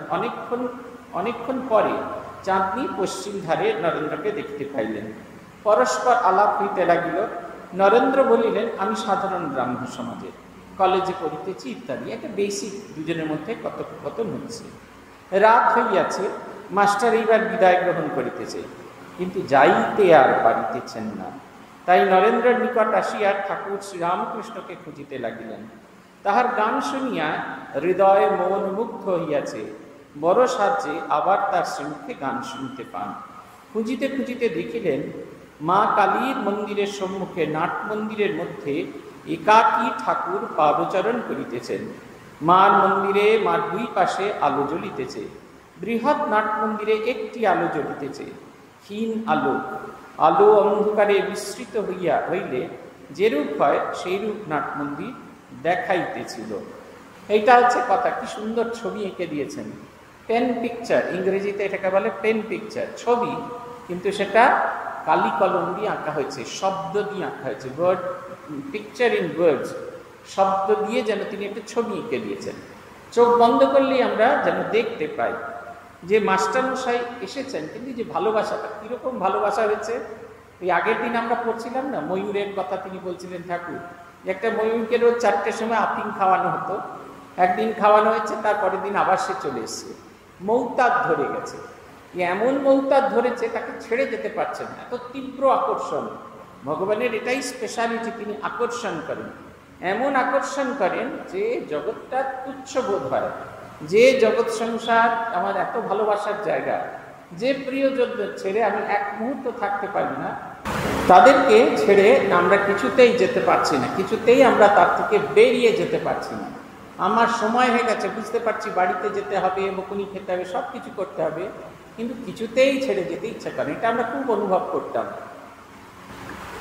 অনেকক্ষণ পরে চাঁদনি পশ্চিম ধারে নরেন্দ্রকে দেখতে পাইলেন। পরস্পর আলাপ হইতে লাগিল। নরেন্দ্র বলিলেন, আমি সাধারণ ব্রাহ্মণ সমাজের, কলেজে পড়িতেছি ইত্যাদি। একটা বেসিক দুজনের মধ্যে কথোপকথন হচ্ছে। রাত হইয়াছে, মাস্টার এইবার বিদায় গ্রহণ করিতেছে, কিন্তু যাইতে আর পারিতেছেন না। তাই নরেন্দ্রের নিকট আসিয়া ঠাকুর শ্রীরামকৃষ্ণকে খুঁজিতে লাগিলেন। তাহার গান শুনিয়া হৃদয়ে মন মুগ্ধ হইয়াছে। বড় সাহায্যে আবার তার শ্রীমুখে গান শুনতে পান। খুঁজিতে খুঁজিতে দেখিলেন মা কালীর মন্দিরের সম্মুখে নাট মন্দিরের মধ্যে একাকী ঠাকুর পাদচারণ করিতেছেন। মার মন্দিরে মার দুই পাশে আলো জ্বলিতেছে। বৃহৎ নাট মন্দিরে একটি আলো জ্বলিতেছে, ক্ষীণ আলো। আলো অন্ধকারে বিস্তৃত হইলে যেরূপ হয় সেইরূপ নাট মন্দির দেখাইতেছিল। এইটা হচ্ছে কথা। কি সুন্দর ছবি এঁকে দিয়েছেন, পেন পিকচার, ইংরেজিতে এটাকে বলে পেন পিকচার, ছবি, কিন্তু সেটা কালি কলম দিয়ে আঁকা হয়েছে, শব্দ দিয়ে আঁকা হয়েছে, ওয়ার্ড পিকচার ইন ওয়ার্ডস, শব্দ দিয়ে যেন তিনি একটা ছবি এঁকে দিয়েছেন। চোখ বন্ধ করলেই আমরা যেন দেখতে পাই যে মাস্টারমশাই এসেছেন, কিন্তু যে ভালোবাসাটা, কীরকম ভালোবাসা হয়েছে। এই আগের দিন আমরা পড়ছিলাম না, ময়ূরের কথা তিনি বলছিলেন ঠাকুর, যে একটা ময়ূরকে রোজ 4টের সময় আফিং খাওয়ানো হতো। একদিন খাওয়ানো হয়েছে, তারপরের দিন আবার সে চলে এসছে, মৌতাদ ধরে গেছে। এমন মৌতাদ ধরেছে তাকে ছেড়ে যেতে পারছে না, এত তীব্র আকর্ষণ। ভগবানের এটাই স্পেশালিটি, তিনি আকর্ষণ করেন, এমন আকর্ষণ করেন যে জগৎটা তুচ্ছ বোধ হয়। যে জগৎ সংসার আমার এত ভালোবাসার জায়গা, যে প্রিয়জনদের ছেড়ে আমি এক মুহূর্ত থাকতে পারি না, তাদেরকে ছেড়ে আমরা কিছুতেই যেতে পারছি না, কিছুতেই আমরা তার থেকে বেরিয়ে যেতে পারছি না। আমার সময় হয়ে গেছে, বুঝতে পারছি বাড়িতে যেতে হবে, বকুনি খেতে হবে, সব কিছু করতে হবে, কিন্তু কিছুতেই ছেড়ে যেতে ইচ্ছা করে। এটা আমরা খুব অনুভব করতাম।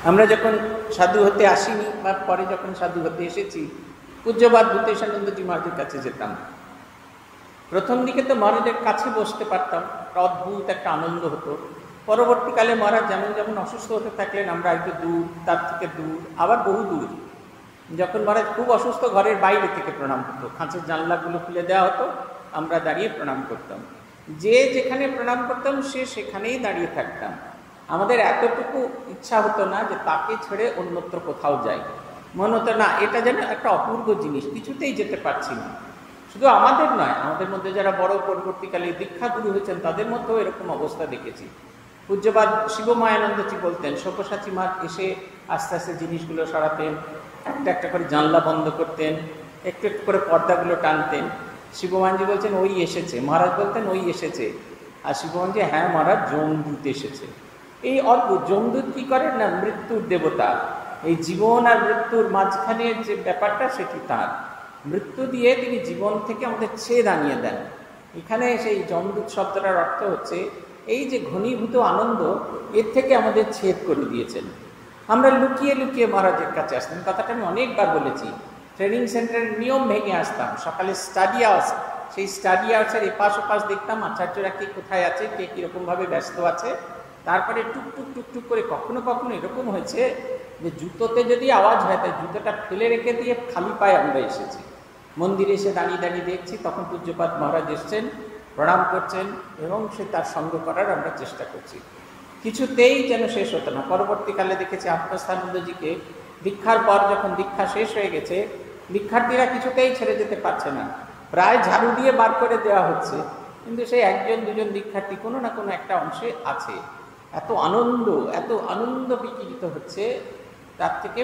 আমরা যখন সাধু হতে আসিনি বা পরে যখন সাধু হতে এসেছি, পূজ্যপাদ ভূতেশানন্দজি মহারাজের কাছে যেতাম। প্রথম দিকে তো মহারাজের কাছে বসতে পারতাম, অদ্ভুত একটা আনন্দ হতো। পরবর্তীকালে মহারাজ যেমন যেমন অসুস্থ হতে থাকলেন, আমরা একটু দূর, তার থেকে দূর, আবার বহু দূর। যখন মহারাজ খুব অসুস্থ, ঘরের বাইরে থেকে প্রণাম হতো, খাঁচের জানলাগুলো খুলে দেওয়া হতো, আমরা দাঁড়িয়ে প্রণাম করতাম। যে যেখানে প্রণাম করতাম সে সেখানেই দাঁড়িয়ে থাকতাম। আমাদের এতটুকু ইচ্ছা হতো না যে তাকে ছেড়ে অন্যত্র কোথাও যাই। মনে হতো না এটা যেন একটা অপূর্ব জিনিস, কিছুতেই যেতে পারছি না। শুধু আমাদের নয়, আমাদের মধ্যে যারা বড় পরবর্তীকালে দীক্ষাগুরু হয়েছেন তাদের মধ্যেও এরকম অবস্থা দেখেছি। পূজ্যপাদ শিবমায়ানন্দজি বলতেন, সব্যসাচী মা এসে আস্তে আস্তে জিনিসগুলো সরাতেন, একটা একটা করে জানলা বন্ধ করতেন, একটু একটু করে পর্দাগুলো টানতেন। শিবমানজি বলছেন ওই এসেছে, মহারাজ বলতেন ওই এসেছে, আর শিবমানজি হ্যাঁ মহারাজ যমদূত এসেছে। এই অদ্ভুত। যমদূত কী করেন না, মৃত্যুর দেবতা। এই জীবন আর মৃত্যুর মাঝখানের যে ব্যাপারটা সেটি তার। মৃত্যু দিয়ে তিনি জীবন থেকে আমাদের ছেদ আনিয়ে দেন। এখানে সেই যমদূত শব্দটার অর্থ হচ্ছে এই যে ঘনীভূত আনন্দ, এর থেকে আমাদের ছেদ করে দিয়েছেন। আমরা লুকিয়ে লুকিয়ে মহারাজের কাছে আসতাম, কথাটা আমি অনেকবার বলেছি। ট্রেনিং সেন্টারের নিয়ম ভেঙে আসতাম, সকালে স্টাডি আওয়ার্স, সেই স্টাডি আওয়ার্সের এপাশ ওপাশ দেখতাম আচার্যরা কে কোথায় আছে, কে কীরকমভাবে ব্যস্ত আছে। তারপরে টুকটুক টুকটুক করে কখনো কখনো এরকম হয়েছে যে জুতোতে যদি আওয়াজ হয় তাই জুতোটা ফেলে রেখে দিয়ে খালি পায়ে আমরা এসেছি। মন্দিরে এসে দাঁড়িয়ে দাঁড়িয়ে দেখছি তখন পূজ্যপাদ মহারাজ এসছেন, প্রণাম করছেন এবং সে তার সঙ্গ করার আমরা চেষ্টা করছি। কিছুতেই যেন শেষ হতো না। পরবর্তীকালে দেখেছি আত্মস্থানন্দজিকে দীক্ষার পর যখন দীক্ষা শেষ হয়ে গেছে, দীক্ষার্থীরা কিছুতেই ছেড়ে যেতে পারছে না, প্রায় ঝাড়ু দিয়ে বার করে দেওয়া হচ্ছে, কিন্তু সেই একজন দুজন দীক্ষার্থী কোনো না কোনো একটা অংশে আছে। এত আনন্দ বিকিরিত হচ্ছে, তার থেকে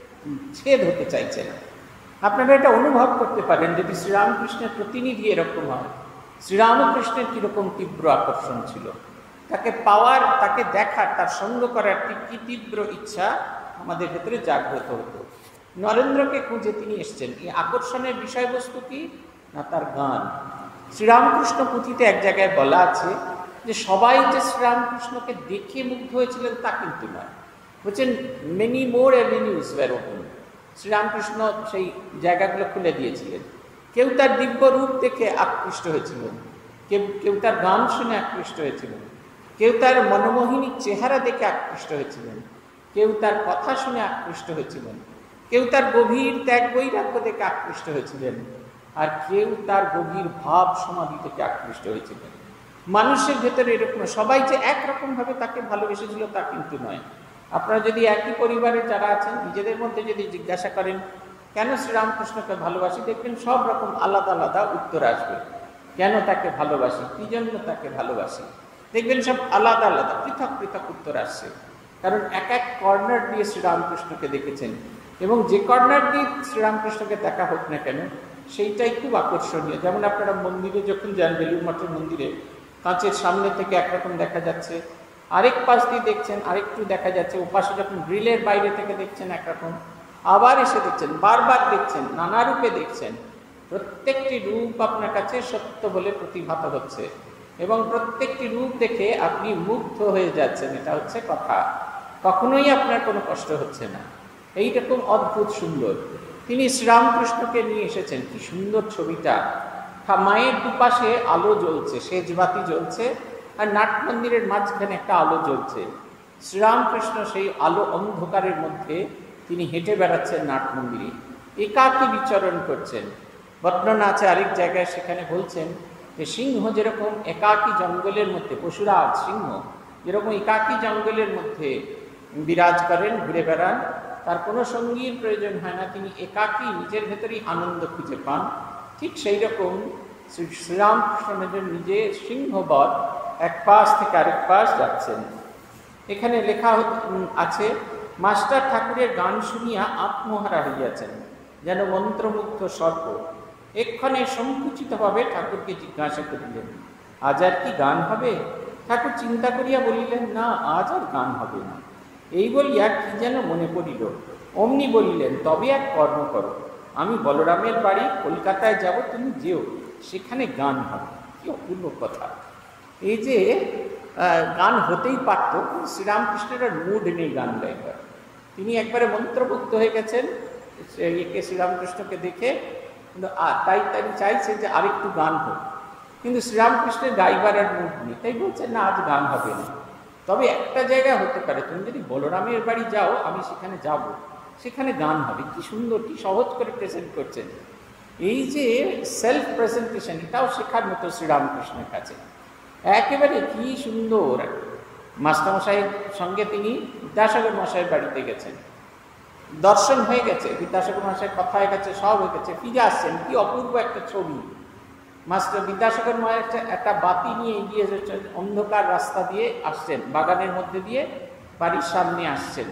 ছেদ হতে চাইছে না। আপনারা এটা অনুভব করতে পারেন যদি শ্রীরামকৃষ্ণের প্রতিনিধি এরকম হয়। শ্রীরামকৃষ্ণের কীরকম তীব্র আকর্ষণ ছিল, তাকে পাওয়ার, তাকে দেখার, তার সঙ্গ করার কি তীব্র ইচ্ছা আমাদের ভেতরে জাগ্রত হতো। নরেন্দ্রকে খুঁজে তিনি এসছেন, এই আকর্ষণের বিষয়বস্তু কি না, তার গান। শ্রীরামকৃষ্ণ পুঁথিতে এক জায়গায় বলা আছে যে সবাই যে শ্রীরামকৃষ্ণকে দেখে মুগ্ধ হয়েছিলেন তা কিন্তু নয়। বলছেন many more avenues were open. Sri Ramakrishna সেই জায়গাগুলো খুলে দিয়েছিলেন। কেউ তার দিব্য রূপ দেখে আকৃষ্ট হয়েছিলেন, কেউ তার গান শুনে আকৃষ্ট হয়েছিলেন, কেউ তার মনোমোহিনী চেহারা দেখে আকৃষ্ট হয়েছিলেন, কেউ তার কথা শুনে আকৃষ্ট হয়েছিলেন, কেউ তার গভীর ত্যাগ বৈরাগ্য দেখে আকৃষ্ট হয়েছিলেন, আর কেউ তার গভীর ভাব সমাধি থেকে আকৃষ্ট হয়েছিলেন। মানুষের ভেতরে এরকম সবাই যে একরকমভাবে তাকে ভালোবেসেছিল তা কিন্তু নয়। আপনারা যদি একই পরিবারের যারা আছেন নিজেদের মধ্যে যদি জিজ্ঞাসা করেন কেন শ্রীরামকৃষ্ণকে ভালোবাসি, দেখবেন সব রকম আলাদা আলাদা উত্তর আসবে। কেন তাকে ভালোবাসি, কী জন্য তাকে ভালোবাসি, দেখবেন সব আলাদা আলাদা পৃথক পৃথক উত্তর আসছে। কারণ এক এক কর্নার দিয়ে শ্রীরামকৃষ্ণকে দেখেছেন, এবং যে কর্নার দিয়ে শ্রীরামকৃষ্ণকে দেখা হোক না কেন সেইটাই খুব আকর্ষণীয়। যেমন আপনারা মন্দিরে যখন যান, বেলুড় মঠের মন্দিরে কাঁচের সামনে থেকে একরকম দেখা যাচ্ছে, আরেক পাশ দিয়ে দেখছেন আরেকটু দেখা যাচ্ছে, ওপাশে যখন গ্রিলের বাইরে থেকে দেখছেন একরকম, আবার এসে দেখছেন, বারবার দেখছেন, নানা রূপে দেখছেন। প্রত্যেকটি রূপ আপনার কাছে সত্য বলে প্রতিভাত হচ্ছে, এবং প্রত্যেকটি রূপ দেখে আপনি মুগ্ধ হয়ে যাচ্ছেন। এটা হচ্ছে কথা, কখনোই আপনার কোনো কষ্ট হচ্ছে না। এইরকম অদ্ভুত সুন্দর তিনি শ্রীরামকৃষ্ণকে নিয়ে এসেছেন। কি সুন্দর ছবিটা! মায়ের দুপাশে আলো জ্বলছে, সেজবাতি জ্বলছে, আর নাট মন্দিরের মাঝখানে একটা আলো জ্বলছে। শ্রীরামকৃষ্ণ সেই আলো অন্ধকারের মধ্যে তিনি হেঁটে বেড়াচ্ছেন নাট মন্দিরে, একাকী বিচরণ করছেন। বর্ণনা আছে আরেক জায়গায়, সেখানে বলছেন যে সিংহ যেরকম একাকী জঙ্গলের মধ্যে, পশুরাজ সিংহ যেরকম একাকী জঙ্গলের মধ্যে বিরাজ করেন, ঘুরে বেড়ান, তার কোনো সঙ্গীর প্রয়োজন হয় না, তিনি একাকী নিজের ভেতরেই আনন্দ খুঁজে পান। ঠিক সেই রকম শ্রীরামকৃষ্ণ নিজে সিংহবৎ এক পাশ থেকে আরেক পাশ যাচ্ছেন। এখানে লেখা আছে, মাস্টার ঠাকুরের গান শুনিয়া আত্মহারা হইয়াছেন, যেন মন্ত্রমুগ্ধ সর্প। এক্ষণে সংকুচিতভাবে ঠাকুরকে জিজ্ঞাসা করিলেন, আজ আর কি গান হবে? ঠাকুর চিন্তা করিয়া বলিলেন, না, আজ আর গান হবে না। এই বলিয়া কি যেন মনে পড়িল, অমনি বলিলেন, তবে এক কর্ম করো, আমি বলরামের বাড়ি কলকাতায় যাব, তুমি যেও, সেখানে গান হবে। কি অপূর্ব কথা! এই যে গান হতেই পারত, শ্রীরামকৃষ্ণের মুড নেই গান গাইবার। তিনি একবারে মন্ত্রমুগ্ধ হয়ে গেছেন একে শ্রীরামকৃষ্ণকে দেখে, কিন্তু তাই তিনি চাইছেন যে আরেকটু গান হোক, কিন্তু শ্রীরামকৃষ্ণের গাইবার আর মুড নেই, তাই বলছেন না আজ গান হবে না, তবে একটা জায়গা হতে পারে, তুমি যদি বলরামের বাড়ি যাও আমি সেখানে যাব, সেখানে গান হবে। কি সুন্দর, কি সহজ করে প্রেজেন্ট করছেন। এই যে সেলফ প্রেজেন্টেশন, এটাও শেখার মতো শ্রীরামকৃষ্ণের কাছে, একেবারে কি সুন্দর। মাস্টারমশাইয়ের সঙ্গে তিনি বিদ্যাসাগর মশাইয়ের বাড়িতে গেছেন, দর্শন হয়ে গেছে, বিদ্যাসাগর মশাইয়ের কথা হয়ে গেছে, সব হয়ে গেছে, ফিরে আসছেন, কি অপূর্ব একটা ছবি। বিদ্যাসাগর মশাই একটা বাতি নিয়ে এগিয়ে যাচ্ছেন, অন্ধকার রাস্তা দিয়ে আসছেন, বাগানের মধ্যে দিয়ে বাড়ির সামনে আসছেন,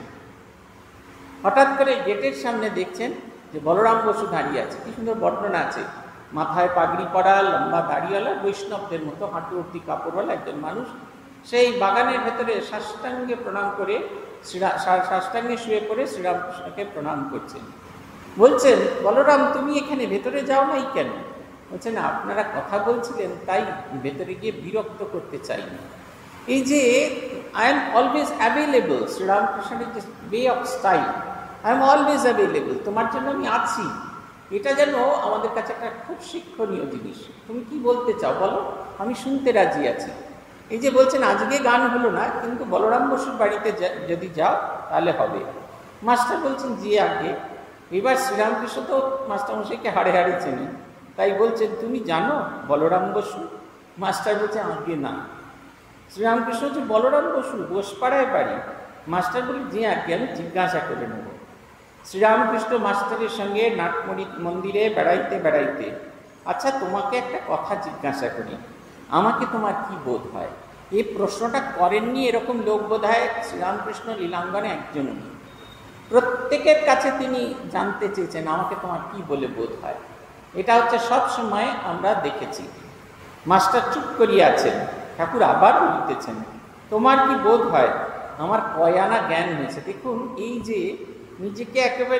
হঠাৎ করে গেটের সামনে দেখছেন যে বলরাম বসু দাঁড়িয়ে আছে। কি সুন্দর বর্ণনা আছে, মাথায় পাগড়ি পরা, লম্বা দাড়িওয়ালা, বৈষ্ণবদের মতো হাঁটু অব্দি কাপড়ওয়ালা একজন মানুষ, সেই বাগানের ভেতরে সাষ্টাঙ্গে প্রণাম করে, সাষ্টাঙ্গে শুয়ে পড়ে শ্রীরামকৃষ্ণকে প্রণাম করছেন। বলছেন, বলরাম তুমি এখানে ভেতরে যাও নাই কেন? বলছেন, আপনারা কথা বলছিলেন তাই ভেতরে গিয়ে বিরক্ত করতে চাইনি। এই যে আই এম অলওয়েজ অ্যাভেলেবল, শ্রীরামকৃষ্ণের যে way of style, I am always available, তোমার জন্য আমি আছি, এটা যেন আমাদের কাছে একটা খুব শিক্ষণীয় জিনিস। তুমি কি বলতে চাও বলো, আমি শুনতে রাজি আছি। এই যে বলছেন আজকে গান হলো না, কিন্তু বলরাম বসুর বাড়িতে যদি যাও তাহলে হবে। মাস্টার বলছেন জি আগে। এবার শ্রীরামকৃষ্ণ তো মাস্টারমশাইকে হাড়ে হাড়ে চেনেন, তাই বলছেন তুমি জানো বলরাম বসু? মাস্টার বলছে আগে না। শ্রীরামকৃষ্ণ হচ্ছে বলরাম বসু, ঘোষপাড়ায় বাড়ি। মাস্টার বলি জি আগে, আমি জিজ্ঞাসা করে নেব। শ্রীরামকৃষ্ণ মাস্টারের সঙ্গে নাটমণি মন্দিরে বেড়াইতে বেড়াইতে, আচ্ছা তোমাকে একটা কথা জিজ্ঞাসা করি, আমাকে তোমার কি বোধ হয়? এই প্রশ্নটা করেননি এরকম লোক বোধ হয় শ্রীরামকৃষ্ণ লীলাঙ্গনে একজনও নেই। প্রত্যেকের কাছে তিনি জানতে চেয়েছেন আমাকে তোমার কি বলে বোধ হয়। এটা হচ্ছে সব সময় আমরা দেখেছি। মাস্টার চুপ করিয়া আছেন, ঠাকুর আবার বলিতেছেন তোমার কি বোধ হয়? আমার কয়ানা জ্ঞান হয়েছে। দেখুন এই যে নিজেকে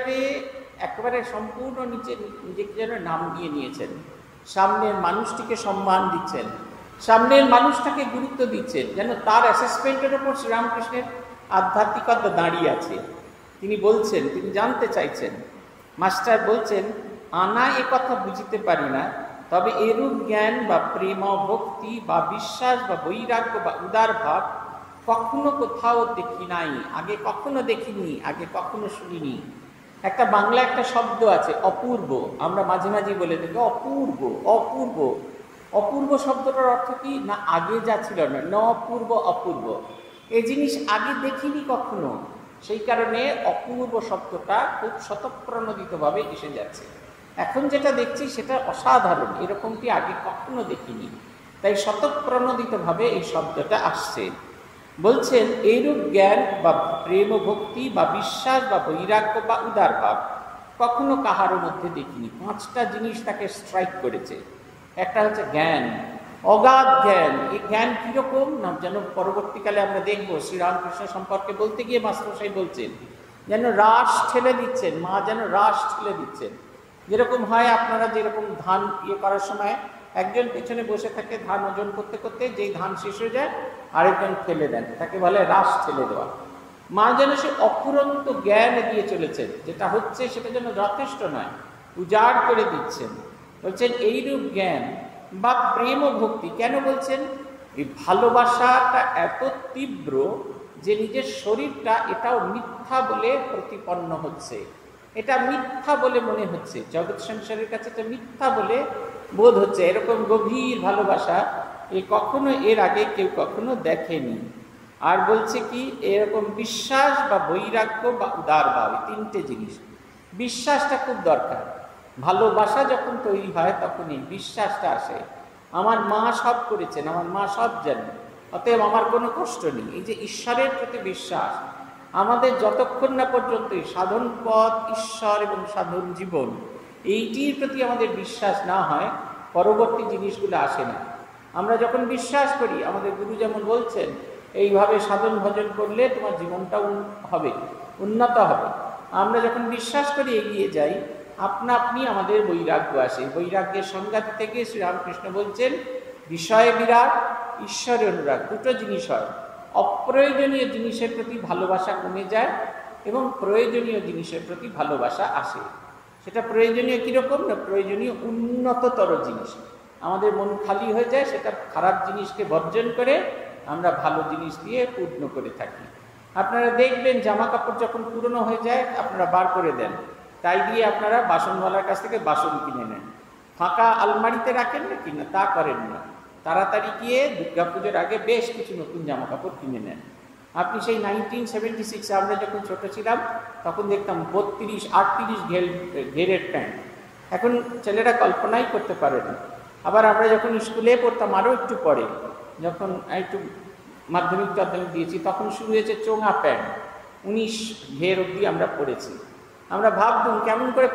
একেবারে সম্পূর্ণ নিজেকে যেন নাম দিয়ে নিয়েছেন, সামনের মানুষটিকে সম্মান দিচ্ছেন, সামনের মানুষটাকে গুরুত্ব দিচ্ছেন, যেন তার অ্যাসেসমেন্টের ওপর শ্রীরামকৃষ্ণের আধ্যাত্মিকতা দাঁড়িয়ে আছে। তিনি বলছেন, তিনি জানতে চাইছেন। মাস্টার বলছেন, আনা এ কথা বুঝিতে পারি না, তবে এরূপ জ্ঞান বা প্রেম ভক্তি বা বিশ্বাস বা বৈরাগ্য বা উদার ভাব কখনো কোথাও দেখি নাই, আগে কখনো দেখিনি, আগে কখনো শুনিনি। একটা বাংলা একটা শব্দ আছে অপূর্ব, আমরা মাঝে মাঝে বলে থাকি অপূর্ব অপূর্ব। অপূর্ব শব্দটার অর্থ কি না, আগে যা ছিল না, ন অপূর্ব অপূর্ব, এই জিনিস আগে দেখিনি কখনো, সেই কারণে অপূর্ব শব্দটা খুব স্বতঃপ্রণোদিতভাবে এসে যাচ্ছে। এখন যেটা দেখছি সেটা অসাধারণ, এরকমটি আগে কখনো দেখিনি, তাই স্বতঃপ্রণোদিতভাবে এই শব্দটা আসছে। বলছেন এইরূপ জ্ঞান বা প্রেম ভক্তি বা বিশ্বাস বা বৈরাগ্য বা উদার ভাব কখনো কাহারও মধ্যে দেখিনি। পাঁচটা জিনিস তাকে স্ট্রাইক করেছে। একটা হচ্ছে জ্ঞান, অগাধ জ্ঞান। এই জ্ঞান কীরকম না, যেন পরবর্তীকালে আমরা দেখব শ্রীরামকৃষ্ণ সম্পর্কে বলতে গিয়ে মাস্টারমশাই বলছেন যেন রাস ঠেলে দিচ্ছেন, মা যেন রাস ঠেলে দিচ্ছেন। যেরকম হয় আপনারা যেরকম ধান করার সময় একজন পেছনে বসে থাকে ধান ওজন করতে করতে, যেই ধান শেষ হয়ে যায় আরেকজন ফেলে দেন, তাকে বলে রাস ঠেলে দেওয়া। মা যেন সে অফুরন্ত জ্ঞান দিয়ে চলেছেন, যেটা হচ্ছে সেটা যেন যথেষ্ট নয়, উজাড় করে দিচ্ছেন। বলছেন এইরূপ জ্ঞান বা প্রেম ও ভক্তি। কেন বলছেন? এই ভালোবাসাটা এত তীব্র যে নিজের শরীরটা এটাও মিথ্যা বলে প্রতিপন্ন হচ্ছে, এটা মিথ্যা বলে মনে হচ্ছে, জগৎ সংসারের কাছে এটা মিথ্যা বলে বোধ হচ্ছে। এরকম গভীর ভালোবাসা কখনো এর আগে কেউ কখনো দেখেনি। আর বলছে কি, এরকম বিশ্বাস বা বৈরাগ্য বা উদার ভাব, তিনটে জিনিস। বিশ্বাসটা খুব দরকার। ভালোবাসা যখন তৈরি হয় তখনই বিশ্বাসটা আসে। আমার মা সব করেছেন, আমার মা সব জানেন, অতএব আমার কোনো কষ্ট নেই। এই যে ঈশ্বরের প্রতি বিশ্বাস, আমাদের যতক্ষণ না পর্যন্ত সাধন পথ, ঈশ্বর এবং সাধন জীবন, এইটির প্রতি আমাদের বিশ্বাস না হয় পরবর্তী জিনিসগুলো আসে না। আমরা যখন বিশ্বাস করি, আমাদের গুরু যেমন বলছেন এইভাবে সাধন ভজন করলে তোমার জীবনটাও হবে, উন্নত হবে। আমরা যখন বিশ্বাস করি এগিয়ে যাই, আপনা আপনি আমাদের বৈরাগ্য আসে। বৈরাগ্যের সংজ্ঞা থেকে শ্রীরামকৃষ্ণ বলছেন বিষয়ে বিরাগ, ঈশ্বরে অনুরাগ। দুটো জিনিস হয়, অপ্রয়োজনীয় জিনিসের প্রতি ভালোবাসা কমে যায়, এবং প্রয়োজনীয় জিনিসের প্রতি ভালোবাসা আসে। সেটা প্রয়োজনীয় কীরকম না, প্রয়োজনীয় উন্নততর জিনিস। আমাদের মন খালি হয়ে যায়, সেটা খারাপ জিনিসকে বর্জন করে আমরা ভালো জিনিস দিয়ে পূর্ণ করে থাকি। আপনারা দেখবেন জামা কাপড় যখন পুরনো হয়ে যায় আপনারা বার করে দেন, তাই দিয়ে আপনারা বাসনওয়ালার কাছ থেকে বাসন কিনে নেন। ফাঁকা আলমারিতে রাখেন না কিনা, তা করেন না, তাড়াতাড়ি গিয়ে দুর্গাপুজোর আগে বেশ কিছু নতুন জামা কাপড় কিনে নেন। আপনি সেই 1976 আমরা যখন ছোট ছিলাম তখন দেখতাম 32-38 ঘেরের প্যান্ট, এখন ছেলেরা কল্পনাই করতে পারে না। আবার আমরা যখন স্কুলে পড়তাম আরও একটু পরে, যখন একটু মাধ্যমিক দিয়েছি, তখন শুরু হয়েছে চোঙা প্যান্ট, 19 ঘের অবধি আমরা পড়েছি। আমরা ভাবতাম কেমন করে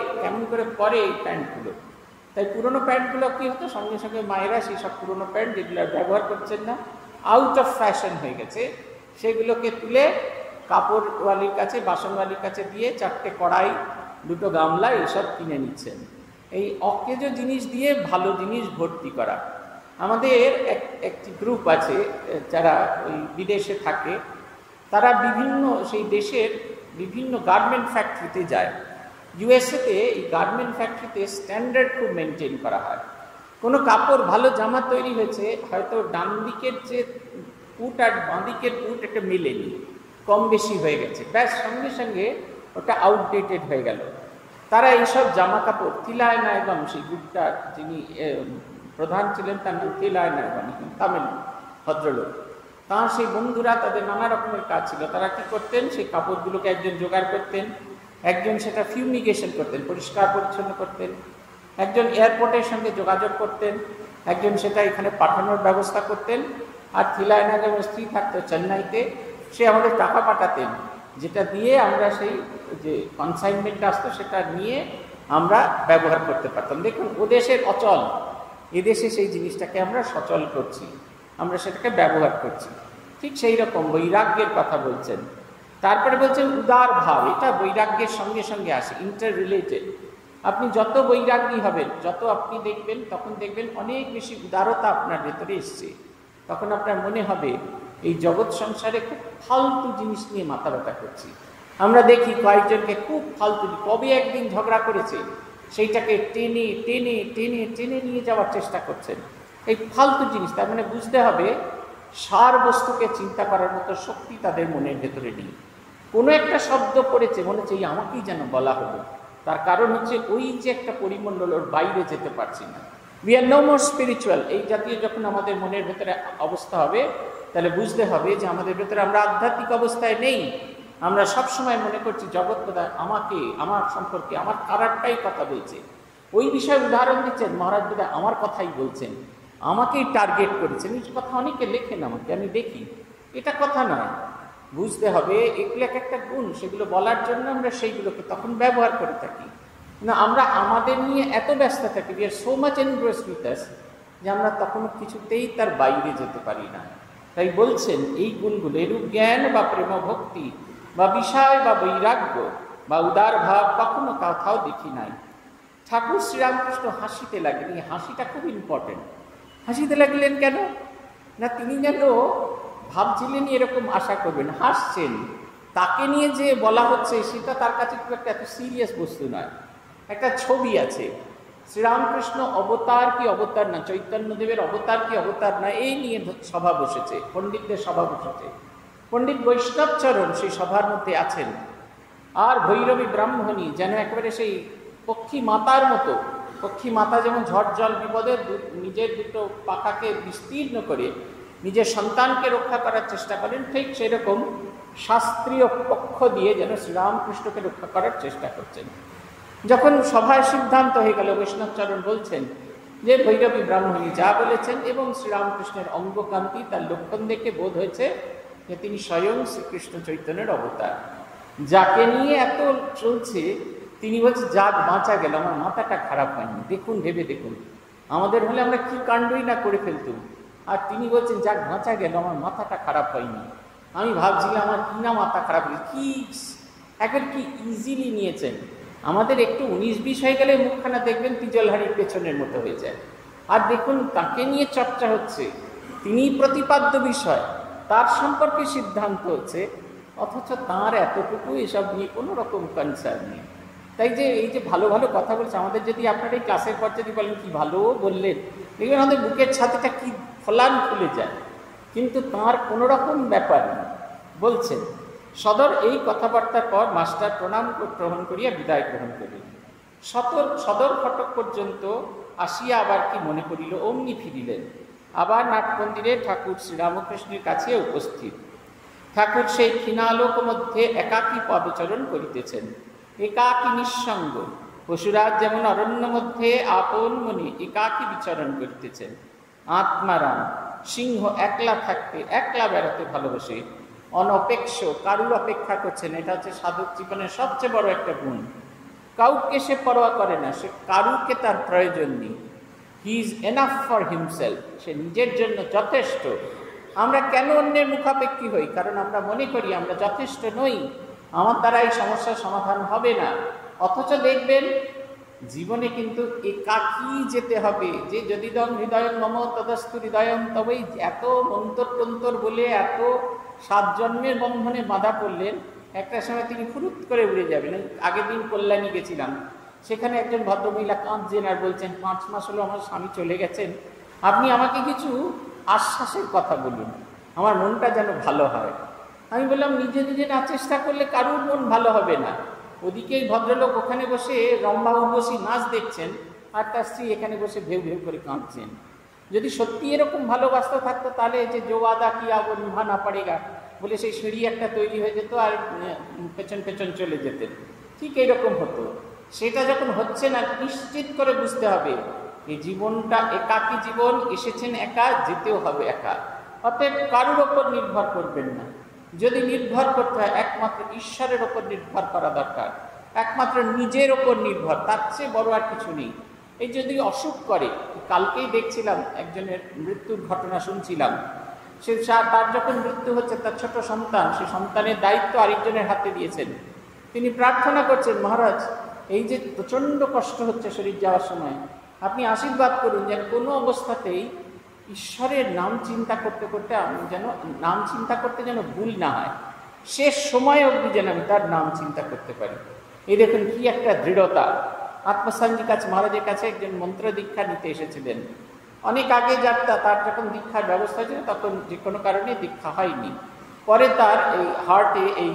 পরে এই প্যান্টগুলো। তাই পুরনো প্যান্টগুলো কী হতো, সঙ্গে সঙ্গে মায়েরা সেই সব পুরনো প্যান্ট যেগুলো ব্যবহার করছেন না, আউট অফ ফ্যাশন হয়ে গেছে, সেগুলোকে তুলে কাপড়ওয়ালির কাছে, বাসনওয়ালির কাছে দিয়ে 4টে কড়াই, 2টো গামলা এইসব কিনে নিচ্ছেন। এই অকেজ জিনিস দিয়ে ভালো জিনিস ভর্তি করা। আমাদের একটি গ্রুপ আছে যারা ওই বিদেশে থাকে, তারা বিভিন্ন সেই দেশের বিভিন্ন গার্মেন্ট ফ্যাক্টরিতে যায়। ইউএসএতে এই গার্মেন্ট ফ্যাক্টরিতে স্ট্যান্ডার্ড খুব মেনটেন করা হয়। কোনো কাপড় ভালো জামা তৈরি হয়েছে, হয়তো ডান দিকের যে পুট আর বাঁ দিকের পুট একটা মেলেনি, কম বেশি হয়ে গেছে, ব্যাস সঙ্গে সঙ্গে ওটা আউটডেটেড হয়ে গেল। তারা এইসব জামা কাপড় তিলায় নায়গম, সেই গ্রুপটার যিনি প্রধান ছিলেন তার নাম তিলায় নায়গম, তামিল ভদ্রলোক, তাঁর সেই বন্ধুরা, তাদের নানা রকমের কাজ ছিল। তারা কি করতেন, সেই কাপড়গুলোকে একজন জোগাড় করতেন, একজন সেটা ফিউমিগেশন করতেন, পরিষ্কার পরিচ্ছন্ন করতেন, একজন এয়ারপোর্টের সঙ্গে যোগাযোগ করতেন, একজন সেটা এখানে পাঠানোর ব্যবস্থা করতেন। আর থিলায় নায়গমের স্ত্রী থাকতো চেন্নাইতে, সে আমাদের টাকা পাঠাতেন, যেটা দিয়ে আমরা সেই যে কনসাইনমেন্ট আসতো সেটা নিয়ে আমরা ব্যবহার করতে পারতাম। দেখুন ও দেশের অচল, এদেশে সেই জিনিসটাকে আমরা সচল করছি, আমরা সেটাকে ব্যবহার করছি। ঠিক সেই রকম বৈরাগ্যের কথা বলছেন। তারপরে বলছেন উদার ভাব, এটা বৈরাগ্যের সঙ্গে সঙ্গে আসে, ইন্টার রিলেটেড। আপনি যত বৈরাগ্যী হবেন, যত আপনি দেখবেন, তখন দেখবেন অনেক বেশি উদারতা আপনার ভেতরে এসছে। তখন আপনার মনে হবে এই জগৎ সংসারে খুব ফালতু জিনিস নিয়ে মাথা ব্যথা করছি। আমরা দেখি কয়েকজনকে খুব ফালতু, কবে একদিন ঝগড়া করেছে সেইটাকে টেনে টেনে টেনে টেনে নিয়ে যাওয়ার চেষ্টা করছেন। এই ফালতু জিনিস, তার মানে বুঝতে হবে সার বস্তুকে চিন্তা করার মতো শক্তি তাদের মনের ভেতরে নেই। কোনো একটা শব্দ পড়েছে, মনে হচ্ছে এই আমাকেই যেন বলা হলো, তার কারণ হচ্ছে ওই যে একটা পরিমণ্ডল, ওর বাইরে যেতে পারছি না। We are no more spiritual. এই জাতীয় যখন আমাদের মনের ভেতরে অবস্থা হবে, তাহলে বুঝতে হবে যে আমাদের ভেতরে আমরা আধ্যাত্মিক অবস্থায় নেই। আমরা সবসময় মনে করছি জগৎ বোধহয় আমাকে, আমার সম্পর্কে, আমার কারারটাই কথা বলছে। ওই বিষয়ে উদাহরণ দিচ্ছেন মহারাজ, বোধহয় আমার কথাই বলছেন, আমাকেই টার্গেট করেছেন। এই কথা অনেকে লেখেন, আমাকে আমি দেখি, এটা কথা নয়। বুঝতে হবে এগুলো এক একটা গুণ, সেগুলো বলার জন্য আমরা সেইগুলোকে তখন ব্যবহার করে থাকি না। আমরা আমাদের নিয়ে এত ব্যস্ত থাকি, we are so much engrossed with us, যে আমরা তখন কিছুতেই তার বাইরে যেতে পারি না। তাই বলছেন এই গুণগুলো, এরূপ জ্ঞান বা প্রেম ভক্তি বা বিষয় বা বৈরাগ্য বা উদার ভাব কখনো কোথাও দেখি নাই। ঠাকুর শ্রীরামকৃষ্ণ হাসিতে লাগলেন, এই হাসিটা খুব ইম্পর্টেন্ট। হাসিতে লাগলেন কেন না, তিনি যেন ভাবছিলেন এরকম আশা করবেন, হাসছেন। তাকে নিয়ে যে বলা হচ্ছে সেটা তার কাছে খুব একটা এত সিরিয়াস বস্তু নয়। একটা ছবি আছে, শ্রীরামকৃষ্ণ অবতার কি অবতার না, চৈতন্যদেবের অবতার কি অবতার না, এই নিয়ে সভা বসেছে, পণ্ডিতদের সভা বসেছে। পণ্ডিত বৈষ্ণবচরণ সেই সভার মধ্যে আছেন, আর ভৈরবী ব্রাহ্মণী যেন একেবারে সেই পক্ষী মাতার মতো। পক্ষী মাতা যেমন ঝড় জল বিপদে নিজের দুটো পাখাকে বিস্তীর্ণ করে নিজের সন্তানকে রক্ষা করার চেষ্টা করেন, ঠিক সেরকম শাস্ত্রীয় পক্ষ দিয়ে যেন শ্রীরামকৃষ্ণকে রক্ষা করার চেষ্টা করছেন। যখন সভায় সিদ্ধান্ত হয়ে গেল, বৈষ্ণবচরণ বলছেন যে ভৈরবী ব্রাহ্মণী যা বলেছেন এবং শ্রীরামকৃষ্ণের অঙ্গকান্তি তার লক্ষণ দেখে বোধ হয়েছে যে তিনি স্বয়ং শ্রীকৃষ্ণ চৈতন্যের অবতার। যাকে নিয়ে এত চলছে তিনি বলছে যাক বাঁচা গেল, আমার মাথাটা খারাপ হয়নি। দেখুন, ভেবে দেখুন, আমাদের হলে আমরা কি কাণ্ডই না করে ফেলতুম, আর তিনি বলছেন যাক বাঁচা গেল, আমার মাথাটা খারাপ হয়নি। আমি ভাবছিলাম আমার কি না মাথা খারাপ হয়েছে, কি এখন কি ইজিলি নিয়েছেন। আমাদের একটু 19-20 হয়ে গেলে মুখখানা দেখবেন তিজলহাড়ির পেছনের মতো হয়ে যায়। আর দেখুন তাকে নিয়ে চর্চা হচ্ছে, তিনি প্রতিপাদ্য বিষয়, তার সম্পর্কে সিদ্ধান্ত হচ্ছে, অথচ তাঁর এতটুকু এসব নিয়ে কোনো রকম কনসার্ন নেই। তাই যে এই যে ভালো ভালো কথা বলছে, আমাদের যদি আপনার এই ক্লাসের পর যদি বলেন কি ভালো বললেন, দেখবেন আমাদের বুকের ছাতিটা কি ফলান খুলে যায়, কিন্তু তাঁর কোনো রকম ব্যাপার নেই। বলছেন সদর এই কথাবার্তার পর মাস্টার প্রণাম গ্রহণ করিয়া বিদায় গ্রহণ করিলেন। সদর ফটক পর্যন্ত আসিয়া আবার কি মনে করিল, অমনি ফিরিলেন। আবার নাটমন্দিরে ঠাকুর শ্রীরামকৃষ্ণের কাছে উপস্থিত। ঠাকুর সেই ক্ষীণালোক মধ্যে একাকী পদচরণ করিতেছেন, একাকী নিঃসঙ্গ। পশুরাজ যেমন অরণ্য মধ্যে আপন মনে একাকী বিচরণ করিতেছেন। আত্মারাম সিংহ একলা থাকতে, একলা বেড়াতে ভালোবাসে, অনপেক্ষ, কারুর অপেক্ষা করছেন। এটা হচ্ছে সাধক জীবনের সবচেয়ে বড় একটা গুণ। কাউকে সে পরোয়া করে না, সে কারুকে তার প্রয়োজন নেই। He is enough for himself, সে নিজের জন্য যথেষ্ট। আমরা কেন অন্যের মুখাপেক্ষী হই? কারণ আমরা মনে করি আমরা যথেষ্ট নই, আমার দ্বারা এই সমস্যার সমাধান হবে না। অথচ দেখবেন জীবনে কিন্তু একাকী যেতে হবে। যে যদিদং হৃদয়ং মম তদস্তু হৃদয়ং, তবেই এত মন্তর বলে এত 7 জন্মের বন্ধনে বাঁধা পড়লেন, একটা সময় তিনি ফুরুত করে উড়ে যাবেন। আগের দিন কল্যাণী গেছিলাম, সেখানে একজন ভদ্রমহিলা কাঁদছেন আর বলছেন 5 মাস হলো আমার স্বামী চলে গেছেন, আপনি আমাকে কিছু আশ্বাসের কথা বলুন, আমার মনটা যেন ভালো হয়। আমি বললাম নিজে নিজে না চেষ্টা করলে কারুর মন ভালো হবে না। ওদিকে এই ভদ্রলোক ওখানে বসে রম্ভা উর্বশী নাচ দেখছেন, আর তার স্ত্রী এখানে বসে ভেউ ভেউ করে কাঁদছেন। যদি সত্যি এরকম ভালোবাসতে থাকতো তাহলে যে জোয়াদা কি আবো নিভা না পারেগা বলে সেই সিঁড়ি একটা তৈরি হয়ে যেত আর পেছন পেছন চলে যেতেন, ঠিক এইরকম হতো। সেটা যখন হচ্ছে না, নিশ্চিত করে বুঝতে হবে এই জীবনটা একাকী জীবন, এসেছেন একা, যেতেও হবে একা। অতএব কারুর ওপর নির্ভর করবেন না। যদি নির্ভর করতে হয় একমাত্র ঈশ্বরের ওপর নির্ভর করা দরকার, একমাত্র নিজের ওপর নির্ভর, তার চেয়ে বড় আর কিছু নেই। এই যদি অসুখ করে, কালকেই দেখছিলাম একজনের মৃত্যুর ঘটনা শুনছিলাম, সে তার যখন মৃত্যু হচ্ছে তার ছোট সন্তান, সে সন্তানের দায়িত্ব আরেকজনের হাতে দিয়েছেন। তিনি প্রার্থনা করছেন, মহারাজ এই যে প্রচণ্ড কষ্ট হচ্ছে শরীর যাওয়ার সময়, আপনি আশীর্বাদ করুন যেন কোনো অবস্থাতেই ঈশ্বরের নাম চিন্তা করতে করতে আমি যেন নাম চিন্তা করতে যেন ভুল না হয়, শেষ সময় অবধি যেন আমি তার নাম চিন্তা করতে পারি। এই দেখুন কি একটা দৃঢ়তা। আত্মস্বামী কাছে মহারাজের কাছে একজন মন্ত্র দীক্ষা নিতে এসেছিলেন, অনেক আগে যাত্রা, তার যখন দীক্ষার ব্যবস্থা ছিল তখন যে কোনো কারণে দীক্ষা হয়নি। পরে তার এই হার্টে, এই